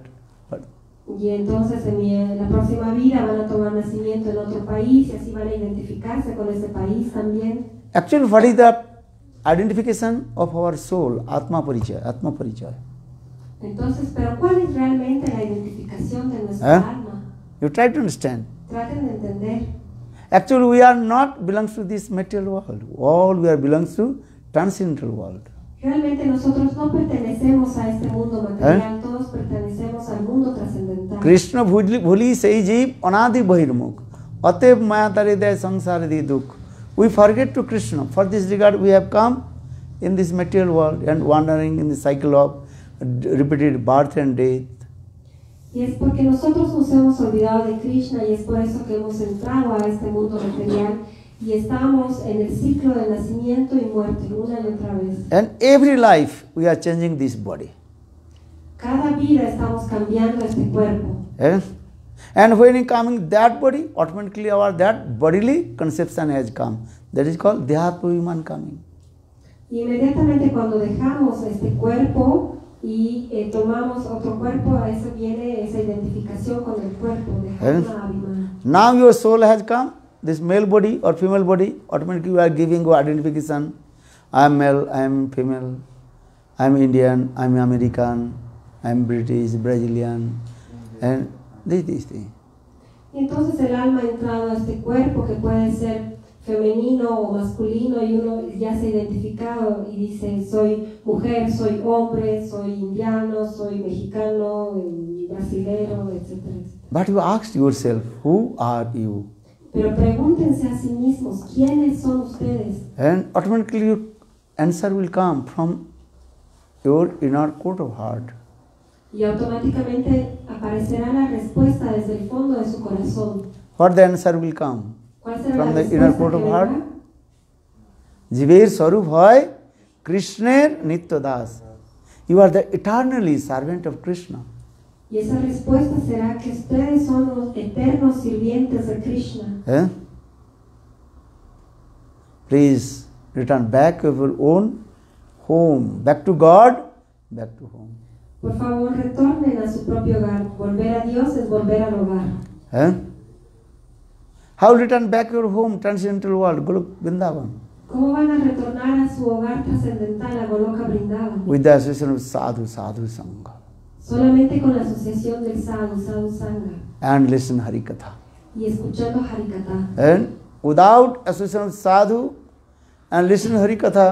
Y entonces en la próxima vida van a tomar nacimiento en otro país y así van a identificarse con ese país también. Actually, what is the identification of our soul? Atma Parichaya. Entonces, pero ¿cuál es realmente la identificación de nuestra alma? You try to understand. Traten de entender. Actually, we are not belongs to this material world. All we are belongs to transcendental world. Realmente nosotros no pertenecemos a este mundo material, todos pertenecemos al mundo trascendental. Krishna bhuli sei jeev anadi bahirmukh atev maya taridaya sansaradi dukh. We forget to Krishna. For this regard, we have come in this material world and wandering in the cycle of repeated birth and death. Y es porque nosotros nos hemos olvidado de Krishna y es por eso que hemos entrado a este mundo material y estamos en el ciclo de nacimiento y muerte una y otra vez. And every life we are changing this body. Cada vida estamos cambiando este cuerpo. And when coming that body, automatically that bodily conception has come. That is called Dehapuviman coming. Y inmediatamente cuando dejamos este cuerpo y tomamos otro cuerpo, a eso viene esa identificación con el cuerpo, Dehapuviman. Now your soul has come, this male body or female body, automatically you are giving your identification. I am male, I am female, I am Indian, I am American, I am British, Brazilian, and these things. Y entonces el alma ha entrado a este cuerpo que puede ser femenino o masculino y uno ya se ha identificado y dice soy mujer, soy hombre, soy indiano, soy mexicano, brasilero, etcétera, etcétera. But you ask yourself, who are you? Pero pregúntense a sí mismos, ¿quiénes son ustedes? And automatically your answer will come from your inner court of heart. Y automáticamente aparecerá la respuesta desde el fondo de su corazón. What the answer will come? ¿Cuál será From la the inner respuesta court que of heart? vendrá? জীবের স্বরূপ হয় কৃষ্ণের নিত্য Das. You are the eternally servant of Krishna. Y esa respuesta será que ustedes son los eternos sirvientes de Krishna. Eh? Please return back to your own home, back to God, back to home. Por favor, retornen a su propio hogar. Volver a Dios es volver al hogar. Eh? How return back to your home, transcendental world, Golok Vrindavan? ¿Cómo van a retornar a su hogar trascendental, a Goloka Vrindavan? With the association of sadhu, sadhu sangha, Solamente con la asociación del sadhu, sadhu sangha, and listen Harikatha. y escuchando Harikatha. And without association of sadhu and listen Harikatha,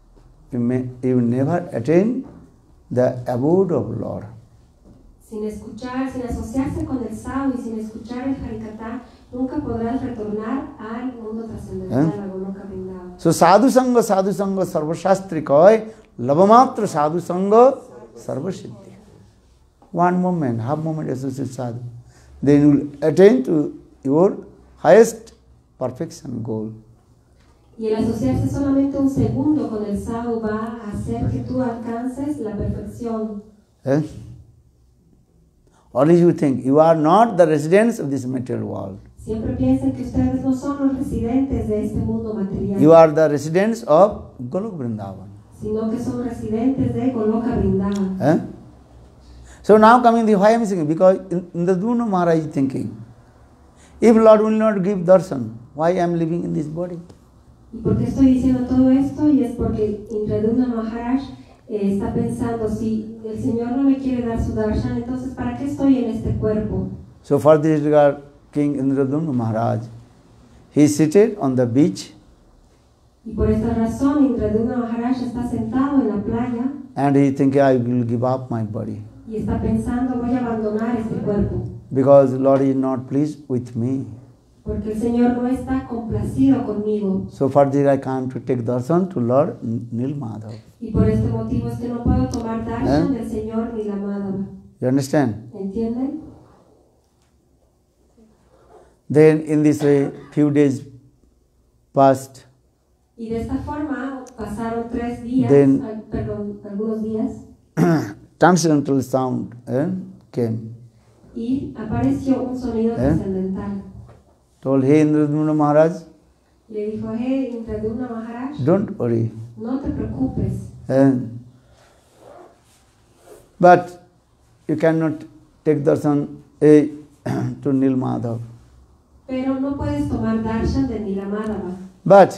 you will never attain the abode of Lord. Sin escuchar, sin asociarse con el sadhu y sin escuchar el Harikatha, nunca podrás retornar al mundo trascendental, a Goloka Vrindavan. So sadhu sangha sarvashastri koi, lavamatra sadhu sangha sarvasiddhi. One moment, half moment associate sadhu. Then you will attain to your highest perfection goal. Y el asociarse solamente un segundo con el sadhu va a hacer que tú alcances la perfección. Eh? Always you think you are not the residents of this material world. Siempre piensen que ustedes no son los residentes de este mundo material, You are the residents of Golok Vrindavan. sino que son residentes de Goloka Vrindavan. Eh? So now coming the why I am saying, because Indradumna Maharaj is thinking, if Lord will not give darshan, why I am living in this body? ¿Y por qué estoy diciendo todo esto? Y es porque Indradumna Maharaj está pensando, si el Señor no me quiere dar su darshan, entonces ¿para qué estoy en este cuerpo? So for this regard, King Indradumna Maharaj, he is seated on the beach Y por esta razón Indradumna Maharaj está sentado en la playa and he is thinking, I will give up my body y está pensando, voy a abandonar este cuerpo, because Lord is not pleased with me. porque el Señor no está complacido conmigo. So for this I come to take darshan to Lord Nilmadhav. Y por este motivo es que no puedo tomar darshan del Señor ni la Madhava. You understand? ¿Entienden? Then in this way, few days passed. Y de esta forma pasaron 3 días, Then- algunos días, Transcendental sound came. y apareció un sonido trascendental. Told, hey Indradumna Maharaj, Le dijo, hey, Indradumna Maharaj, don't worry. no te preocupes, But you cannot take darshan to Nilmadhav. pero no puedes tomar darshan de Nilamadhava. But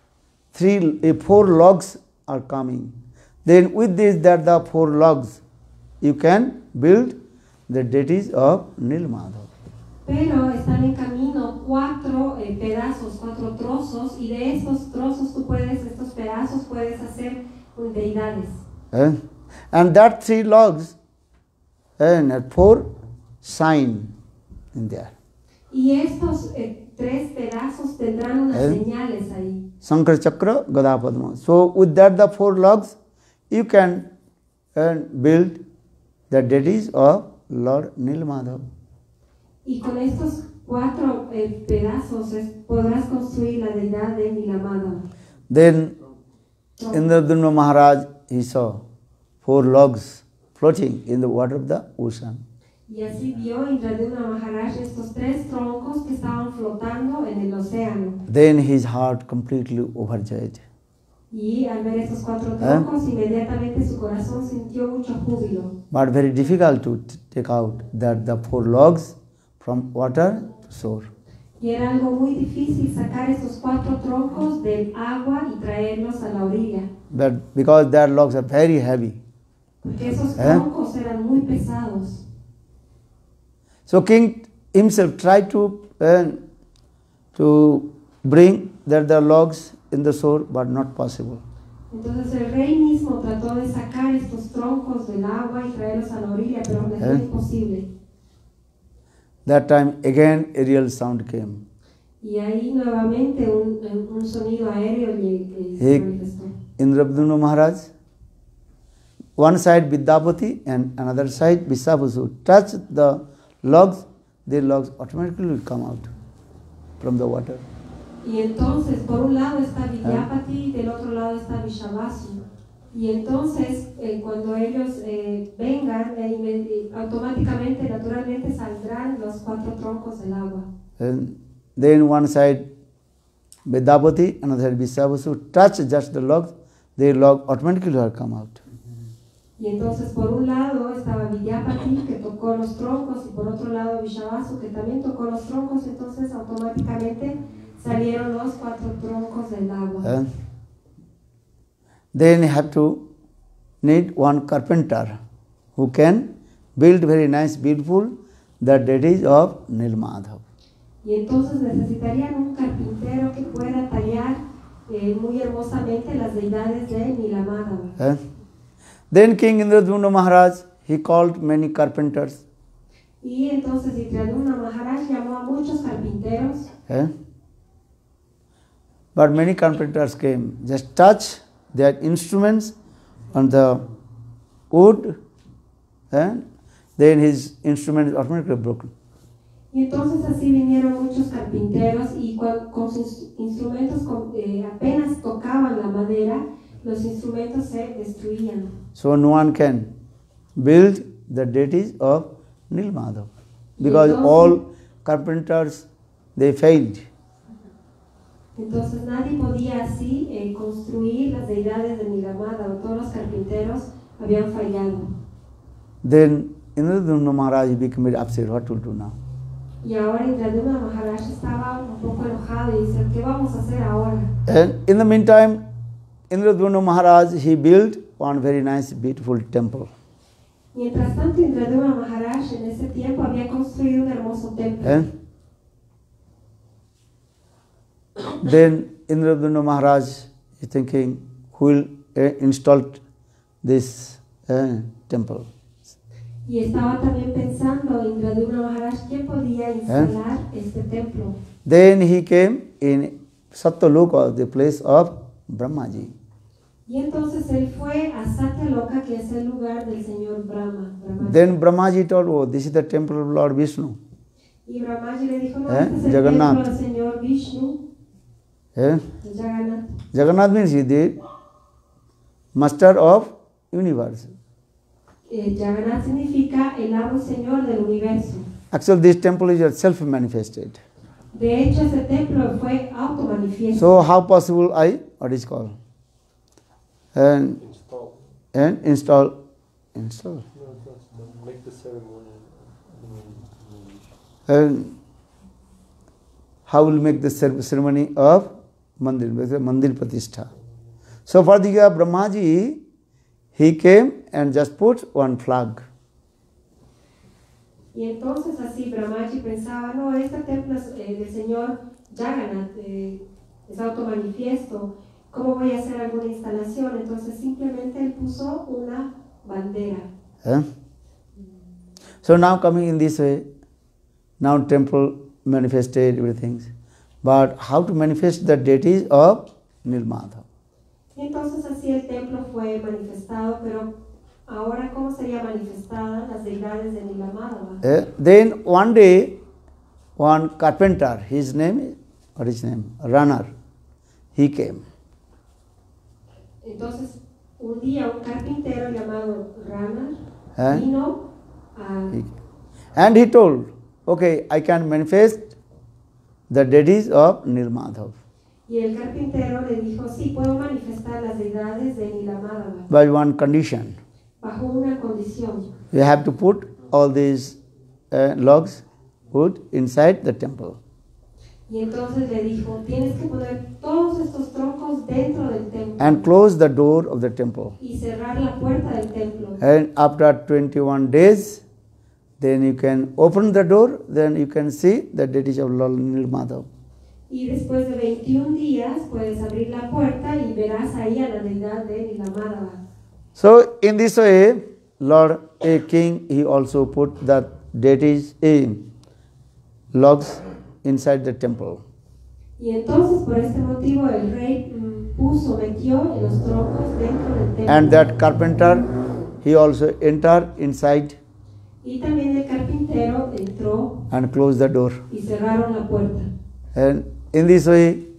4 logs are coming. Then with this, that the 4 logs, you can build the deities of Nilmadhav. Pero están en camino 4 pedazos, 4 trozos, y de estos trozos estos pedazos puedes hacer deidades. And that 3 logs and 4 sign in there. Y estos 3 pedazos tendrán unas señales ahí. Sankar Chakra, Gada Padma. So with that the 4 logs, you can build the deities of Lord Nilmadhav. Y con estos 4 pedazos podrás construir la deidad de Nilamadhava. Then Indradumna Maharaj, he saw 4 logs floating in the water of the ocean. Y así vio Indradumna Maharaj estos 3 troncos que estaban flotando en el océano. Then his heart completely overjoyed. Y al ver estos 4 troncos, inmediatamente su corazón sintió mucho júbilo. But very difficult to take out that the 4 logs from water to shore. Y era algo muy difícil sacar estos 4 troncos del agua y traerlos a la orilla. But because their logs are very heavy. Porque esos troncos eran muy pesados. So king himself tried to bring the logs in the shore, but not possible. Entonces el rey mismo trató de sacar estos troncos del agua y traerlos a la orilla, pero no fue imposible. That time again aerial sound came. Y ahí nuevamente un sonido aéreo se manifestó. Indradumna Maharaj, one side Vidyapati and another side Visvabasu, touch the logs, the logs automatically will come out from the water. Y entonces, por un lado está Vidyapati, del otro lado está Vishavasu. Y entonces, cuando ellos vengan, automáticamente, naturalmente saldrán los 4 troncos del agua. And then one side Vidyapati, another side Vishavasu touch just the logs, the log automatically will come out. Y entonces, por un lado estaba Vidyapati, que tocó los troncos, y por otro lado Vishavasu, que también tocó los troncos. Entonces, automáticamente salieron los 4 troncos del agua. And then you have to need one carpenter who can build very nice, beautiful, the deities of Nilmadhav. Y entonces necesitarían un carpintero que pueda tallar muy hermosamente las deidades de Nilamadhava. Then King Indradyumna Maharaj, he called many carpenters. Y entonces Indradyumna Maharaj llamó a muchos carpinteros. But many carpenters came, just touch their instruments on the wood, and then his instrument is automatically broken. Y entonces así vinieron muchos carpinteros y con sus instrumentos apenas tocaban la madera, los instrumentos se destruían. So no one can build the deities of Nilmadhav because all carpenters, they failed. Entonces nadie podía así construir las deidades de Nilamadhava, todos los carpinteros habían fallado. Then Indradyumna Maharaj became very upset, what to do now? Y ahora Indradyumna Maharaj estaba un poco enojado y dice, ¿qué vamos a hacer ahora? And in the meantime, Indradyumna Maharaj, he built one very nice, beautiful temple. Mientras tanto, Indradyumna Maharaj en ese tiempo había construido un hermoso templo. Then Indradyumna Maharaj is thinking, who will install this temple? Y estaba también pensando Indradyumna Maharaj quién podía instalar este templo. Then he came in Satyaloka, the place of Brahmaji. Y entonces él fue a Satyaloka, que es el lugar del señor Brahma. Then Brahmaji told, oh, this is the temple of Lord Vishnu. Y Brahmaji le dijo, no, este es el Jagannath. templo del señor Vishnu. Jagannath. Jagannath means he is the master of universe. Jagannath significa el amo señor del universo. Actually, this temple is self-manifested. De hecho, ese templo fue automanifiesto. So how possible what is called? And install. No, that's make the ceremony. And how will make the ceremony of Mandir Pratishtha? So for the Brahmaji, he came and just put one flag. Y entonces así Brahmaji pensaba, no, este templo es del señor Jagannath, es automanifiesto, ¿cómo voy a hacer alguna instalación? Entonces simplemente él puso una bandera. So now coming in this way, now temple manifested everything. But how to manifest the deities of Nilmadhav? Y entonces así el templo fue manifestado, pero ahora ¿cómo sería manifestada las deidades de Nilamadhava? Then one day, one carpenter, his name, what is his name? Runner, he came. Entonces un día un carpintero llamado Runner vino and he told, okay, I can manifest the deities of Nilmadhav. Y el carpintero le dijo, sí, puedo manifestar las deidades de Nilamadhava. By one condition. Bajo una condición. You have to put all these logs, wood, inside the temple. Y entonces le dijo, tienes que poner todos estos troncos dentro del templo. And close the door of the temple. Y cerrar la puerta del templo. And after 21 days, then you can open the door, then you can see the deities of Lord Nilmadhav. Y después de 21 días puedes abrir la puerta y verás ahí a la deidad de Nilamadhava. So in this way, Lord a king, he also put the deities logs inside the temple. Y entonces por este motivo el rey metió los troncos dentro del templo. And that carpenter, he also entered inside. Y también el carpintero entró and closed the door. y cerraron la puerta. And in this way,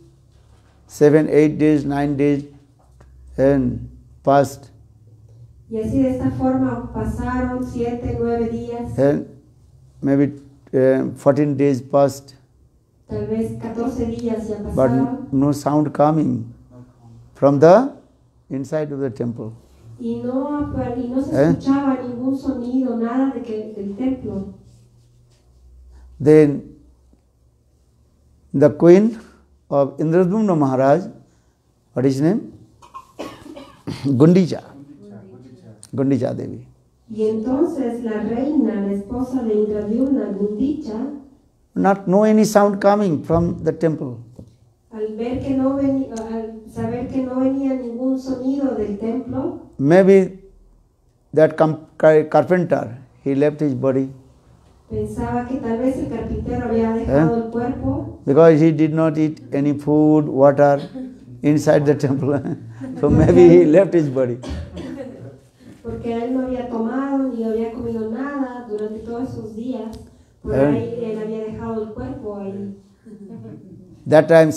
7, 8 days, 9 days, and passed, Y así de esta forma pasaron 7, 9 días, and maybe 14 days passed, tal vez 14 días ya but pasaron. no sound coming from the inside of the temple. Y no se escuchaba ningún sonido, nada del templo. Then the queen of Indradyumna Maharaj, what is his name? Gundicha Devi. Y entonces la reina, la esposa de Indradyumna, Gundicha, Not know any sound coming from the temple. al saber que no venía ningún sonido del templo, Maybe that carpenter, he left his body pensaba que tal vez el carpintero había dejado el cuerpo, because he did not eat any food, water inside the temple. So maybe he left his body. porque él no había tomado ni había comido nada durante todos esos días. Por ahí él había dejado el cuerpo ahí. That time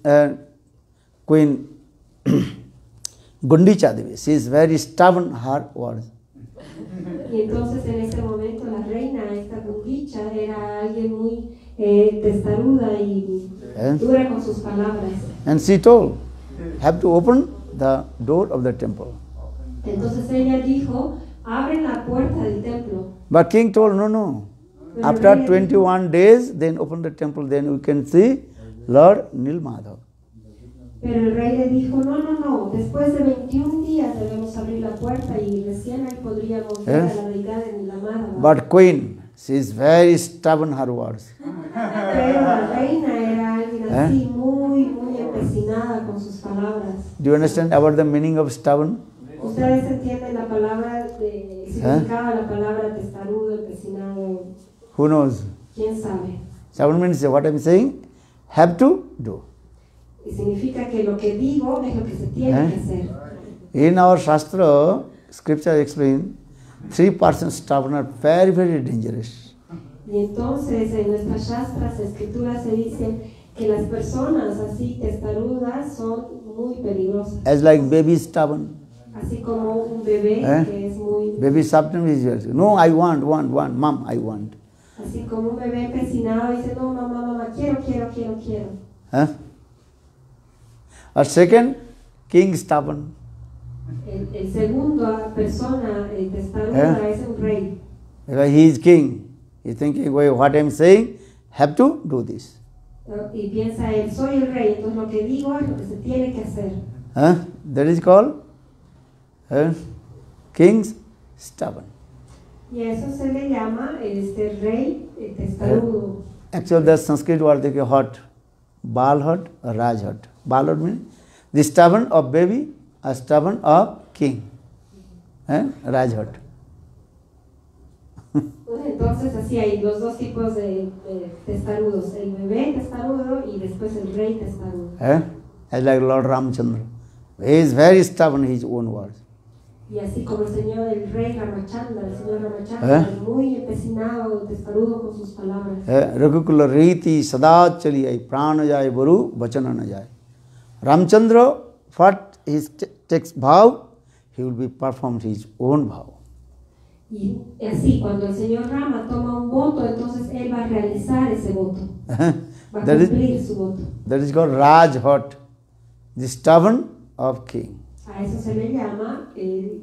Queen Gundicha Devi, she is very stubborn her words. Y entonces en ese momento la reina, esta Gundicha, era alguien muy testaruda y dura con sus palabras. And she told, have to open the door of the temple. Entonces ella dijo, abren la puerta del templo. But king told, no. After 21 days, then open the temple, then we can see Lord Nilmadhav. Pero el rey le dijo, no, después de 21 días debemos abrir la puerta y recién ahí podríamos ver a la deidad de Nilmadhava. But queen, she is very stubborn her words. Pero la reina era alguien así muy empecinada con sus palabras. Do you understand about the meaning of stubborn? ¿Ustedes entienden la palabra, el significado de la palabra testarudo, empecinado? Who knows? ¿Quién sabe? Stubborn means what I am saying, have to do. Y significa que lo que digo es lo que se tiene que hacer. In our Shastra, scripture explain, 3% stubborn are very, very dangerous. Y entonces en nuestras shastras, escrituras se dicen que las personas así testarudas son muy peligrosas. As like baby stubborn. Así como un bebé que es muy... Baby stubborn is, no, I want, mom, I want. Así como un bebé empecinado dice, no, mamá, quiero. A second, king stubborn. El segundo persona testaruda es un rey. Because he is king. He is thinking, what I am saying, have to do this. Y piensa él, soy el rey, entonces lo que digo es lo que se tiene que hacer. That is called king's stubborn. Y a eso se le llama rey testarudo. Actually, the Sanskrit word is hot. Balhat, Rajhat. Balhat means the stubborn of baby, a stubborn of king. Rajhat. Entonces así hay los dos tipos de testarudos, el bebé testarudo y después el rey testarudo. As like Lord Ramchandra. He is very stubborn in his own words. Y así como el señor Ramachandra, es muy empecinado, testarudo con sus palabras. Raghukula Riti Sada Chaliyai Prana Jai Baru Vachana na Jai. Ramchandra, what he takes vow, he will be performed his own vow. Y así, cuando el señor Rama toma un voto, entonces él va a realizar ese voto. Va a cumplir su voto. That is called Rajhat, the stubborn of king. A eso se le llama un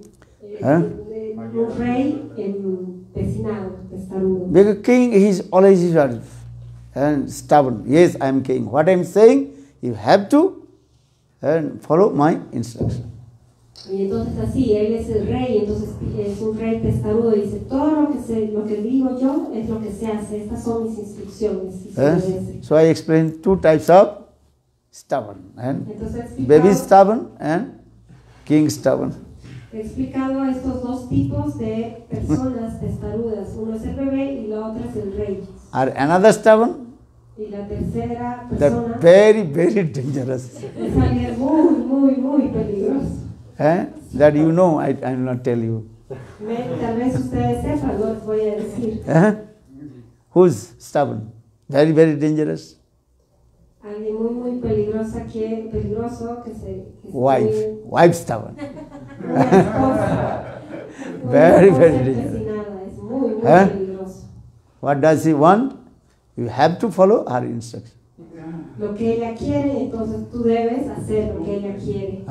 rey empecinado, testarudo. Because king, he is always and stubborn. Yes, I am king. What I am saying, you have to follow my instruction. Y entonces así, él es el rey, entonces es un rey testarudo y dice, todo lo que digo yo es lo que se hace, estas son mis instrucciones. So I explained two types of stubborn, and baby stubborn and king stubborn. He explicado estos dos tipos de personas testarudas, uno es el bebé y la otra es el rey. Or another stubborn, Y la tercera that persona very, very dangerous. es alguien muy peligroso. That you know, I will not tell you. Tal vez ustedes sepan, no les voy a decir. Who's stubborn? Very, very dangerous. Alguien muy peligroso que se Wife stubborn. una esposa. Very, Una very esposa dangerous. empecinada, es muy ¿Eh? peligroso. What does she want? You have to follow her instruction. Lo que ella quiere, entonces tú debes hacer lo que ella quiere.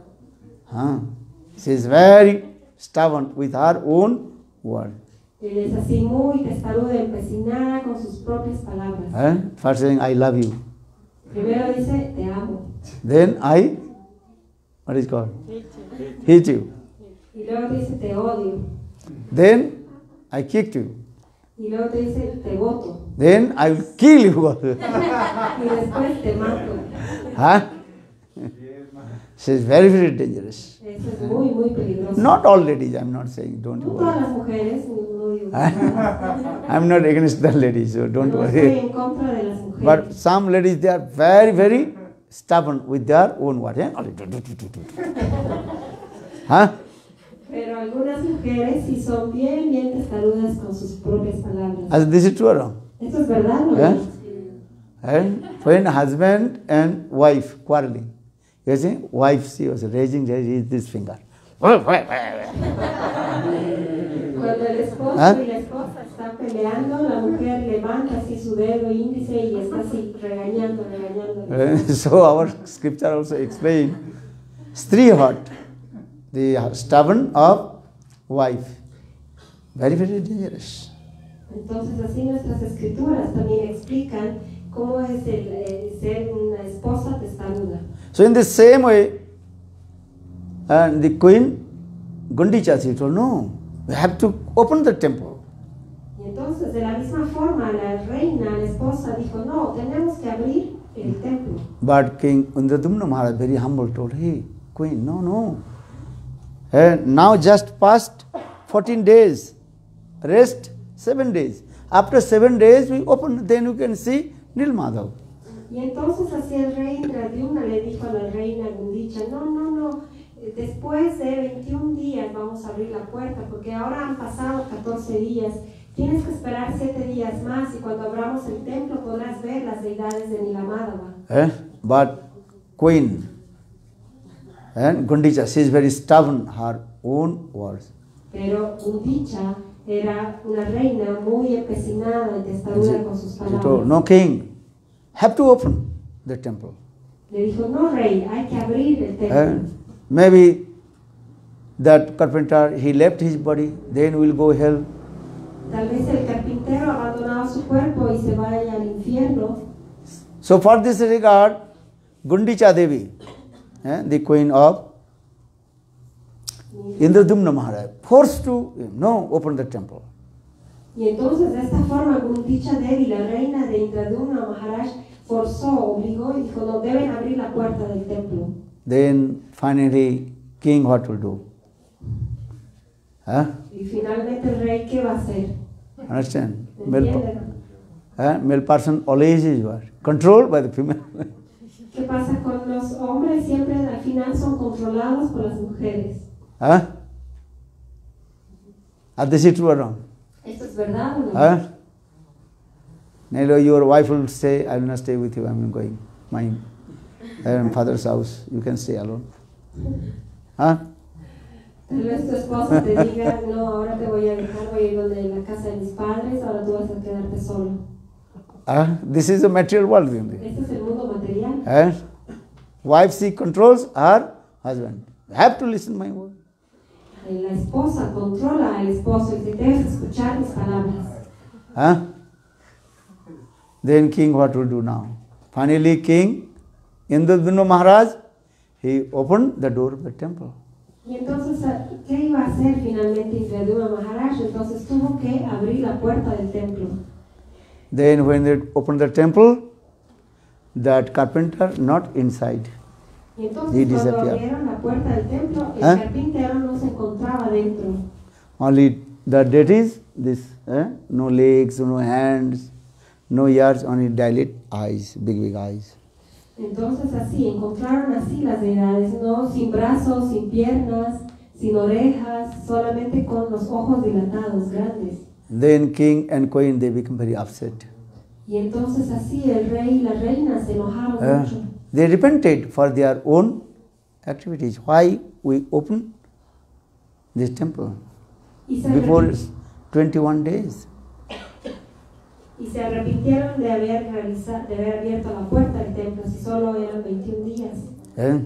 She is very stubborn with her own word. Ella es así muy testaruda, empecinada con sus propias palabras. First saying, I love you. Primero dice, te amo. Then what is called? Hate you. Y luego te dice, te odio. Then I kicked you. Y luego te dice, te voto. Then I will kill you. Y después te mato. She is very, very dangerous. Eso es muy peligroso. Not all ladies, I am not saying, don't No worry. todas las mujeres, no digo nada. I am not against the ladies, so don't No estoy worry. en contra de las mujeres. But some ladies, they are very, very stubborn with their own word. Pero algunas mujeres sí son bien testarudas con sus propias palabras. As this is true or wrong? Esto es verdad, ¿no? Yeah? And when husband and wife quarreling, you see, wife, she was raising this finger. Cuando el esposo y la esposa están peleando, la mujer levanta así su dedo índice y está así regañando. So our scripture also explain Strihot, the stubborn of wife. Very, very dangerous. Entonces así nuestras escrituras también explican cómo es el ser una esposa testaruda. So in the same way, the queen Gundicha, she told, no, we have to open the temple. Y entonces de la misma forma la reina, la esposa dijo, no, tenemos que abrir el templo. But King Indradumna Maharaj, very humble, told, hey, queen, no. And now just past 14 days, rest 7 days. After 7 days, we open, then you can see Nilmadhav. Y entonces así el rey Indradyumna le dijo a la reina Gundicha, no, después de 21 días vamos a abrir la puerta, porque ahora han pasado 14 días, tienes que esperar 7 días más y cuando abramos el templo podrás ver las deidades de Nilamadava. But queen Gundicha, she is very stubborn, her own words. Pero Gundicha era una reina muy empecinada y testaruda con sus She palabras. told, no king, have to open the temple. Le dijo, no rey, hay que abrir el templo. Maybe that carpenter, he left his body, then will go hell. Tal vez el carpintero ha abandonado su cuerpo y se vaya al infierno. So for this regard, Gundicha Devi, the queen of Indradumna Maharaj, forced to open the temple. Y entonces de esta forma Gundicha Devi, la reina de Indradumna Maharaj, forzó, obligó y dijo, no deben abrir la puerta del templo. Then finally, king what will do? Y finalmente el rey, ¿qué va a hacer? Understand? ¿Entienden? Male person always is what? Controlled by the female. ¿Qué pasa con los hombres? Siempre al final son controlados por las mujeres. Are this true or wrong? ¿Esto es verdad o no? Nelo, your wife will say, I will not stay with you, I am going. My father's house, you can stay alone. Tal vez tu esposa te diga, no, ahora te voy a dejar, voy a ir donde la casa de mis padres, ahora tú vas a quedarte solo. This is the material world. Este es el mundo material. Wife, she controls her husband. You have to listen my word. La esposa controla al esposo y te debes escuchar mis palabras. Then king what will do now? Finally king Indradumna Maharaj, he opened the door of the temple. Y entonces, ¿qué iba a hacer finalmente Indradumna Maharaj? Entonces tuvo que abrir la puerta del templo. Then when they opened the temple, that carpenter not inside. Y entonces cuando abrieron la puerta del templo, el carpintero no se encontraba dentro. Only the deities, no legs, no hands, no ears, only dilate eyes, big eyes. Entonces así, encontraron así las deidades, no sin brazos, sin piernas, sin orejas, solamente con los ojos dilatados, grandes. Then king and queen, they become very upset. Y entonces así el rey y la reina se enojaron mucho. They repented for their own activities. Why we open this temple Y se, before arrepi- 21 days? y se arrepintieron de haber abierto la puerta del templo si solo eran 21 días. Eh?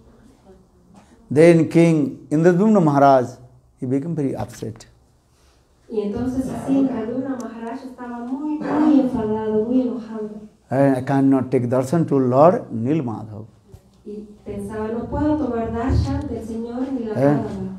Then King Indradumna Maharaj, he became very upset. Y entonces así Indradumna Maharaj estaba muy enfadado, muy enojado. And I cannot take darshan to Lord Nilmadhav. Y pensaba, no puedo tomar darshan del Señor ni la Madhava.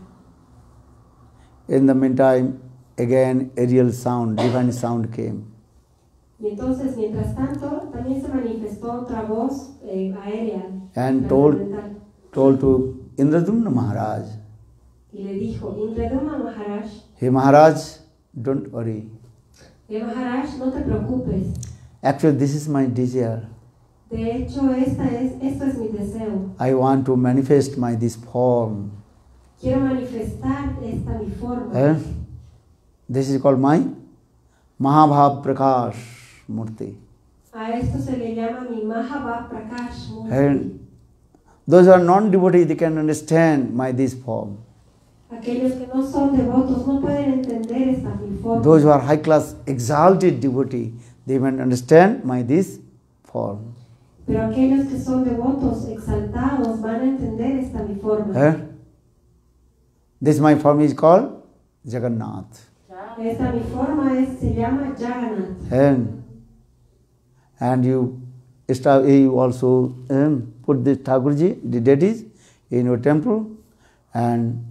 In the meantime, again a real sound, divine sound came. Y entonces, mientras tanto, también se manifestó otra voz aérea. And trascendental. told to Indradumna Maharaj, Y le dijo, Indradumna Maharaj, hey Maharaj, don't worry. Maharaj, no te preocupes. Actually, this is my desire. De hecho, esto es mi deseo. I want to manifest this form. Quiero manifestar esta mi forma. This is called my Mahabhav Prakash Murti. A esto se le llama mi Mahabhav Prakash Murti. And those who are non-devotees, they can understand this form. Aquellos que no son devotos no pueden entender esta mi forma. Those who are high-class, exalted devotee, they can understand this form. Pero aquellos que son devotos exaltados van a entender esta mi forma. This my form is called Jagannath. Esta mi forma se llama Jagannath. And you also put this Thakurji, the deities, in your temple, and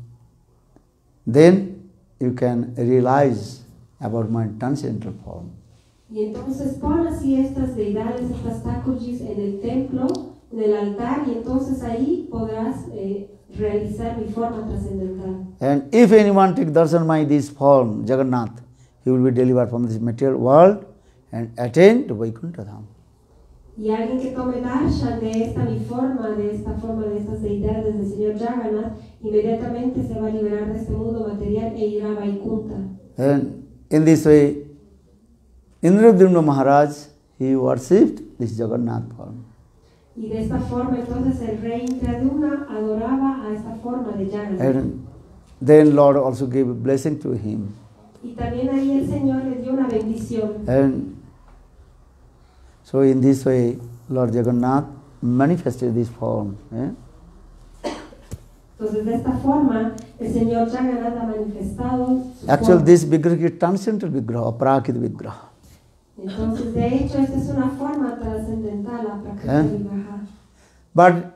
then you can realize about my transcendental form. Y entonces pon así estas deidades, estas Thakurjis en el templo, en el altar, y entonces ahí podrás realizar mi forma trascendental. And if anyone take darshan this form, Jagannath, he will be delivered from this material world and attain to Vaikuntha Dham. Y alguien que tome darshan de esta mi forma, de estas deidades del Señor Jagannath, inmediatamente se va a liberar de este mundo material e irá a Vaikuntha. And in this way, Indradumna Maharaj, he worshipped this Jagannath form. Y de esta forma entonces el rey Indradumna adoraba a esta forma de Jagannath. And then Lord also gave a blessing to him. Y también ahí el Señor le dio una bendición. And so in this way, Lord Jagannath manifested this form. Entonces de esta forma el Señor Jagannath ha manifestado su Actually, forma. this Vigraha is transcendental Vigraha, Aprakita Vigraha. Entonces de hecho esta es una forma trascendental, Aprakita Vigraha. But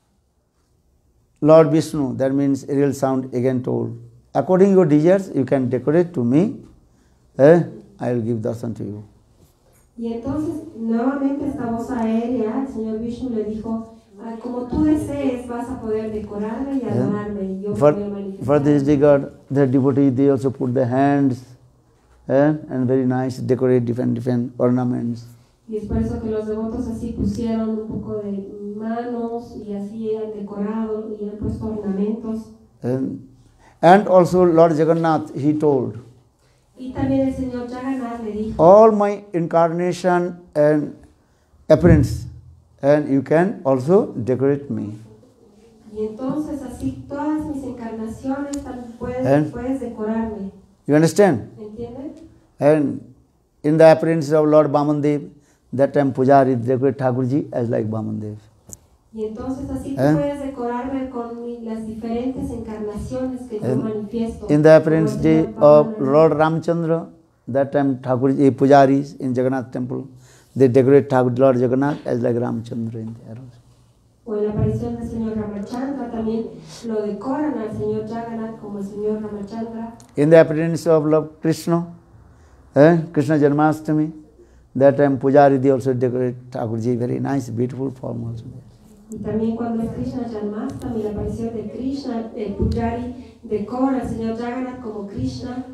Lord Vishnu, that means real sound, again told, according to your desires, you can decorate to me, I will give darshan to you. Y entonces nuevamente esta voz aérea, el Señor Vishnu le dijo, como tú desees vas a poder decorarme y adorarme, y yo me voy a manifestar. For this regard, the devotees, they also put their hands and very nice, decorate different ornaments. Y es por eso que los devotos así pusieron un poco de manos y así han decorado y han puesto ornamentos. And also Lord Jagannath, he told, Y también el Señor Jagannath le dijo, all my incarnation and appearance, and you can also decorate me. y entonces así todas mis encarnaciones también puedes decorarme. You understand? ¿Entienden? And in the appearance of Lord Vamandev, that time Pujari decorated Thakurji as like Vamandev. Y entonces así tú puedes decorarme con las diferentes encarnaciones que yo manifiesto. In the appearance day of Lord Ramchandra, that time Thakurji, Pujaris in Jagannath temple, they decorate Lord Jagannath as like Ramchandra in the arrows. O en la aparición del Señor Ramachandra también lo decoran al Señor Jagannath como el Señor Ramachandra. In the appearance of Lord Krishna, Krishna Janmashtami, that time Pujari they also decorate Thakurji, very nice, beautiful form also. Y también cuando es Krishna Janmashtami, la aparición de Krishna, el Pujari decora al Señor Jagannath como Krishna.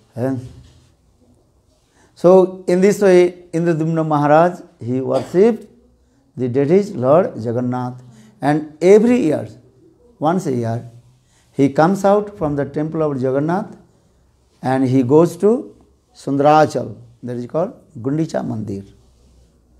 So in this way, Indradumna Maharaj, he worshipped the deities Lord Jagannath, and every year, once a year, he comes out from the temple of Jagannath and he goes to Sundarachal, that is called Gundicha Mandir.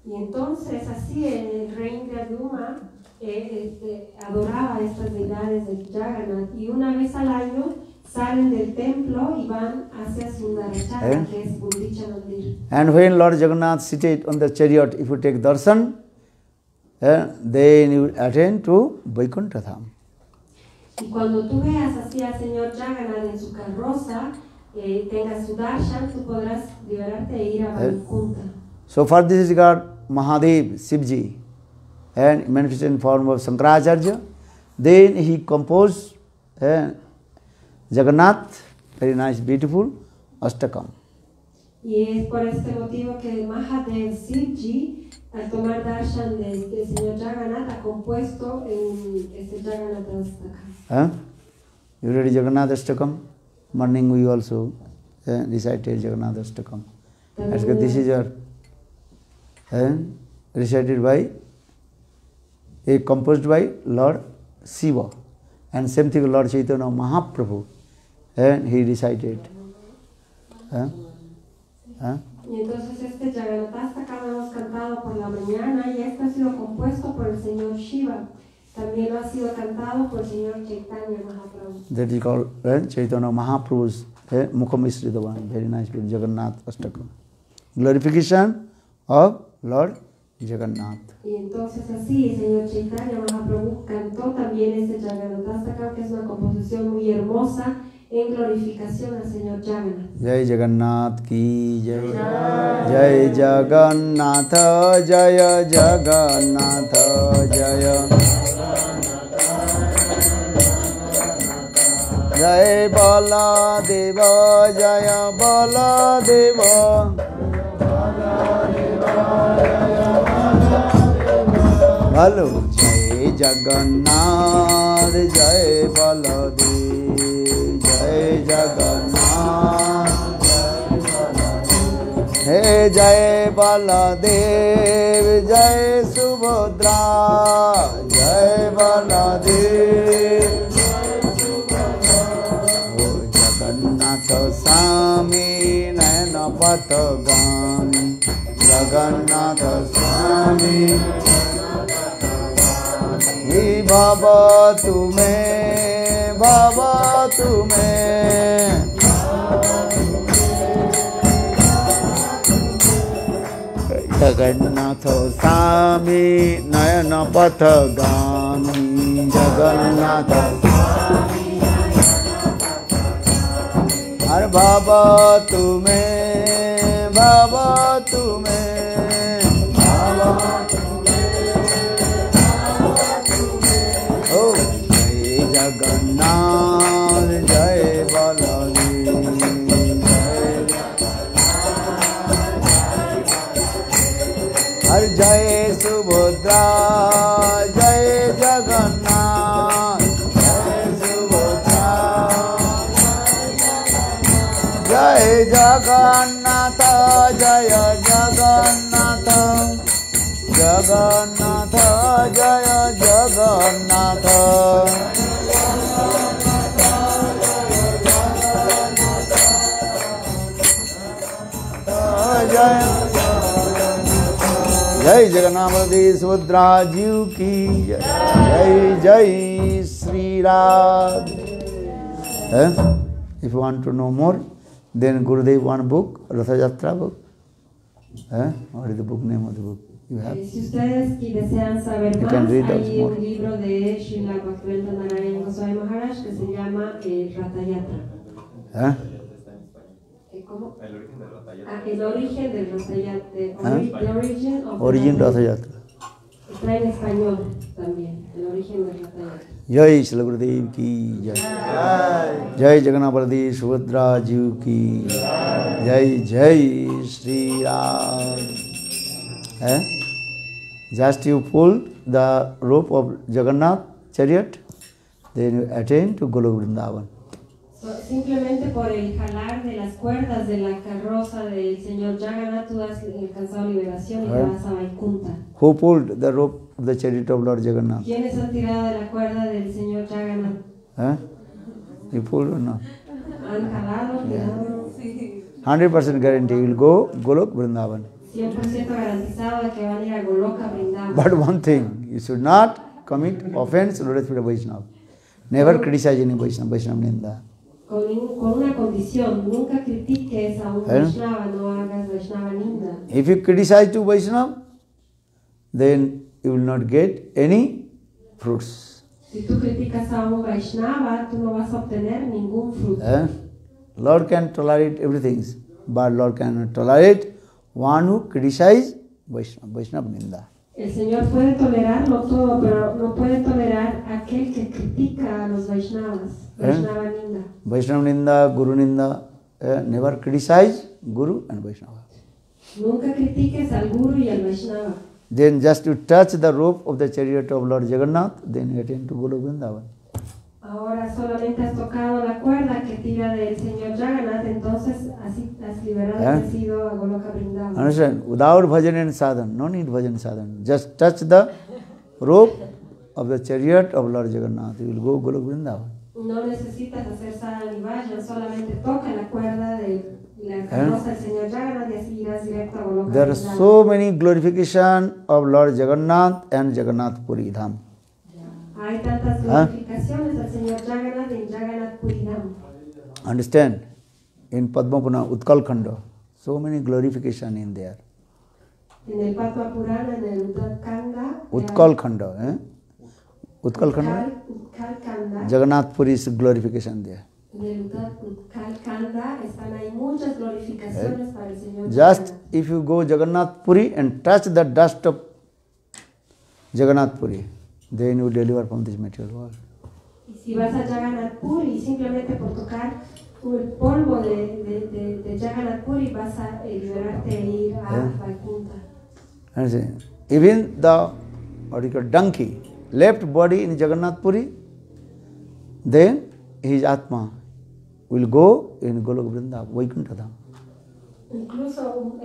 Y entonces así en el reino de Aduma adoraba a estas deidades de Jagannath y una vez al año salen del templo y van hacia Sundarashana, que es Gundicha Mandir. And when Lord Jagannath seated on the chariot, if you take darshan, then you attain to Vaikuntha Dham. Y cuando tú veas así al Señor Jagannath en su carroza, tengas su darshan, tú podrás liberarte e ir a Vaikuntha. So for this is regard, Mahadev, Shivji, and manifested in form of Shankaracharya. Then he composed Jagannath, very nice, beautiful, Ashtakam. Y es por este motivo que Mahadev Shivji, al tomar darshan del Señor Jagannath, ha compuesto en este Jagannath Ashtakam. You read Jagannath Ashtakam? Morning we also recited Jagannath Ashtakam. This is your recited by, composed by Lord Shiva. And same thing Lord Chaitanya Mahaprabhu. And he recited. Y entonces este Jagannath Ashtakam hemos cantado por la mañana y este ha sido compuesto por el Señor Shiva. También ha sido cantado por el Señor Chaitanya Mahaprabhu. That is called Chaitanya Mahaprabhu's Mukhamishridavan. Very nice, Jagannath Ashtakam. Glorification of Lord Jagannath. Y entonces así el Señor Chaitanya Mahaprabhu cantó también este Jagannath Ashtakam, que es una composición muy hermosa en glorificación al Señor Jagannath. Jai Jagannath ki jai. Jai Jagannath, Jaya Jagannath, Jaya. Jai Baladeva, Jaya Baladeva. Hello. Jai Jagannath, Jai Baladev, Jai Jagannath. Hey Jai Baladev, Jai Subhadra, Jai Baladev. Oh Jagannath Swami, Nayana Patagami, Jagannath Swami. Baba tumhe, Baba tumhe. Jagannath Swami, Nayana Pathagami, Jagannath Swami. Har Baba tumhe, Baba tumhe, Baba tumhe. Oh, Jai Jagannath, Jai Baladev, Har Jai Subhadra, Jai Jagannath, Jai Subhadra, Jai Jagannath, Jaya Jagannath, Jagannath, Jaya Jagannath. Jai Jagannath Subhadra Ji ki Jai, Jai Sri Radha. If you want to know more, then Gurudev one book, Ratha Yatra book. What is the book name of the book? You have? Si ustedes desean saber You más, can read hay more. un libro de Srila Bhaktivinoda Narayan Goswami Maharaj que se llama Ratha Yatra. ¿Cómo? El origen del Ratha Yatra. El origen del Ratha Yatra. The origin of Origin Ratha Yatra. Está en español también, el origen del Ratha Yatra. Jai Shri Gurudev ki Jai. Jai Jagannath Baladev Subhadra Ji ki Jai, Jai Sri Radha. Just you pull the rope of Jagannath chariot, then you attain to Golok Vrindavan. Simplemente por el jalar de las cuerdas de la carroza del Señor Jagannath, tú has alcanzado liberación y te vas a Vaikuntha. Who pulled the rope of the chariot of Lord Jagannath? ¿Quiénes han tirado de la cuerda del Señor Jagannath? You pulled or not? ¿Han jalado? Yeah. 100% guarantee you will go Golok Vrindavan. 100% garantizado de que van a ir a Goloka Vrindavan. But one thing, you should not commit offense to Lotus Feet of Vaishnava. Never criticize any Vaishnava, Vaishnava Ninda. Con una condición, nunca critiques a un Vaishnava, no hagas Vaishnava Ninda. If you criticize to Vaishnava, then you will not get any fruits. Si tú criticas a un Vaishnava, tú no vas a obtener ningún fruto. Lord can tolerate everything, but Lord cannot tolerate one who criticizes Vaishnava, Vaishnava Ninda. El Señor puede tolerarlo todo, pero no puede tolerar a aquel que critica a los Vaishnavas, Vaishnava Ninda. Vaishnava Ninda, Guru Ninda, never criticize Guru and Vaishnava. Nunca critiques al Guru y al Vaishnava. Then just to touch the rope of the chariot of Lord Jagannath, then you attain to Golok Vrindavan. Ahora solamente has tocado la cuerda que tira del Señor Jagannath, entonces así has liberado y has ido a Goloka Vrindavan. Understand? Without bhajan and sadhan, no need bhajan and sadhan. Just touch the rope of the chariot of Lord Jagannath. You will go Golok Vrindavan. No necesitas hacer sadhana ni vayan, solamente toca la cuerda de la carroza del Señor Jagannath y así irás directo a Goloka There are Vrindavan. so many glorification of Lord Jagannath and Jagannath Puri Dham. Hay tantas glorificaciones al Señor Jagannath en Jagannath Puri Dham. Understand? In Padmapuna, Utkal Khanda, so many glorification in there. En el Padma Purana, en el Utkal Utkal Khanda, Utkal Khanda, Utkal Kanda, Jagannath Puri's glorification there. en el Utkal Kanda están ahí muchas glorificaciones para el Señor Just Jagannath. if you go Jagannath Puri and touch the dust of Jagannath Puri, then you deliver from this material world. Y si vas a Jagannath Puri, simplemente por tocar el polvo de Jagannath Puri, vas a liberarte e ir a Vaikuntha. Understand? Even the what you call donkey left body in Jagannath Puri, then his Atma will go in Golok Vrindavan, Vaikuntha Dham. Incluso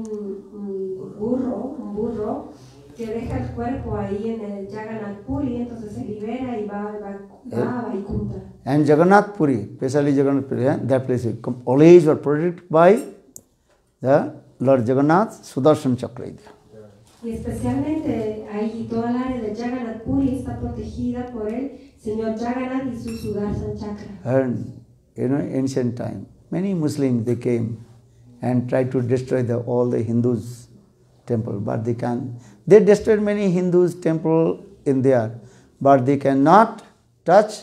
un burro que deja el cuerpo ahí en el Jagannath Puri, entonces se libera y va a Vaikuntha. And Jagannath Puri, especially Jagannath Puri, that place is always were protected by the Lord Jagannath, Sudarshan Chakra. Y especialmente ahí toda el área de Jagannath Puri está protegida por el Señor Jagannath y su Sudarshan Chakra. And ancient time, many Muslims they came and tried to destroy all the Hindus' temple, but they can't. They destroyed many Hindus' temple in there, but they cannot touch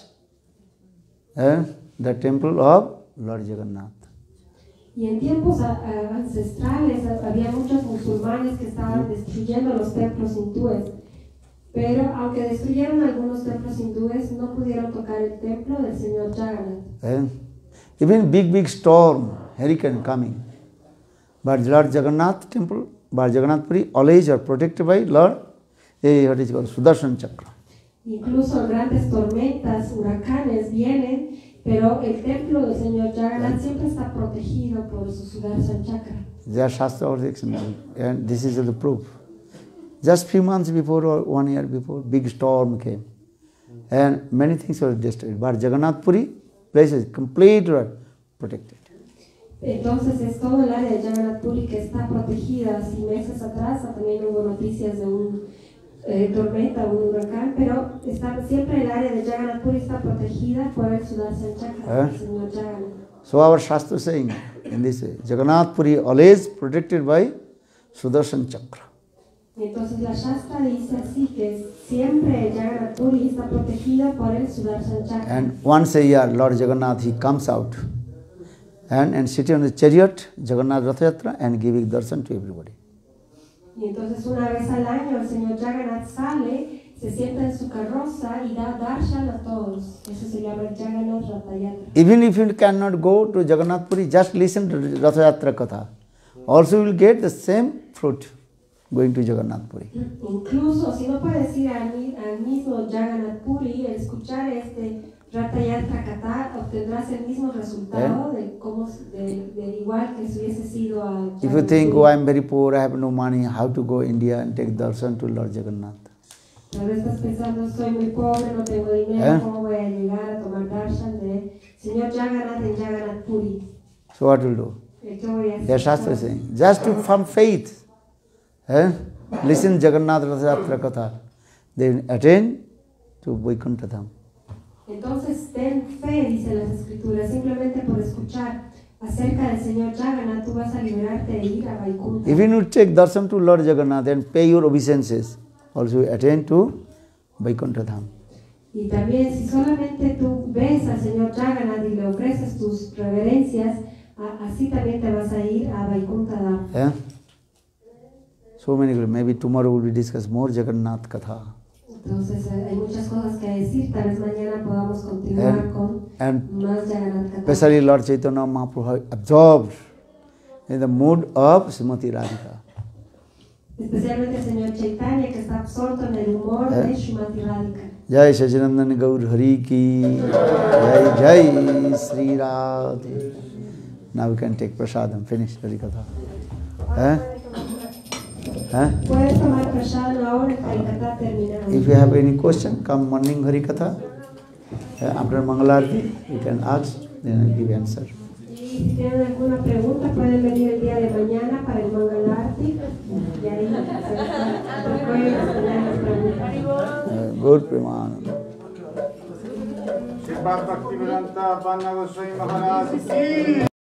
the temple of Lord Jagannath. Y en tiempos ancestrales había muchos musulmanes que estaban destruyendo los templos hindúes, pero aunque destruyeron algunos templos hindúes, no pudieron tocar el templo del Señor Jagannath. Even big storm, hurricane coming, but Lord Jagannath temple, Lord Jagannath Puri, always are protected by Lord, what is called Sudarshan Chakra. Incluso grandes tormentas, huracanes vienen, pero el templo del Señor Jagannath siempre está protegido por su Sudarshan Chakra. Their Shastra was explained, and this is the proof. Just few months before or 1 year before, big storm came, and many things were destroyed. But Jagannath Puri, place is completely protected. Entonces es todo el área de Jagannath Puri que está protegida. Hace meses atrás también hubo noticias de una tormenta, un huracán, pero siempre el área de Jagannath Puri está protegida por el Sudarshan Chakra del Señor Jagannath. So our Shastra is saying in this way, Jagannath Puri always protected by Sudarshan Chakra. Entonces la Shastra dice así que siempre Jagannath Puri está protegida por el Sudarshan Chakra. And once a year, Lord Jagannath, he comes out and sitting on the chariot, Jagannath Ratha Yatra, and giving darshan to everybody. Y entonces una vez al año el Señor Jagannath sale, se sienta en su carroza y da darshan a todos. Eso se llama el Jagannath Ratha Yatra. Even if you cannot go to Jagannath Puri, just listen to Ratha Yatra Katha. Also you will get the same fruit going to Jagannath Puri. Incluso si no puedes ir al mismo Jagannath Puri, el escuchar Ratha Yatra Katha, obtendrás el mismo resultado de igual que si hubiese sido a If you think, oh, I am very poor, I have no money, how to go India and take darshan to Lord Jagannath? Tal vez estás pensando, soy muy pobre, no tengo dinero, ¿cómo voy a llegar a tomar darshan de Señor Jagannath en Jagannath Puri? So what will do? ¿Qué voy a hacer? The Shastra is saying, just to from faith, listen Jagannath Rath Yatra Katha, they attain to Vaikuntha Dham. Entonces ten fe, dice las escrituras, simplemente por escuchar acerca del Señor Jagannath tú vas a liberarte e ir a Vaikuntha. If you take darshan to Lord Jagannath and pay your obeisances, also you attain to Vaikuntha Dham. Y también si solamente tú ves al Señor Jagannath y le ofreces tus reverencias, así también te vas a ir a Vaikuntha Dham. Yeah? So many, maybe tomorrow will be discuss more Jagannath Katha. Entonces hay muchas cosas que decir, tal vez mañana podamos continuar con más Jagannath Katha. Especially Lord Chaitanya Mahaprabhu absorbed in the mood of Srimati Radhika. Especialmente el Señor Chaitanya que está absorto en el humor de Srimati Radhika. Jai Sachidananda Gaur Hari Ki Jai Jai Sri Radhe. Now we can take prasadam, finish Harikatha. Puedes tomar prasadam ahora, Harikatha terminado. If you have any question, come morning Harikatha. After Mangalarti, you can ask, then I will give answer. Y si tienen alguna pregunta, pueden venir el día de mañana para el Mangalarti. Y ahí se pueden responder las preguntas. Good Premanand. Bhaktivedanta Panna Goswami Maharaj ki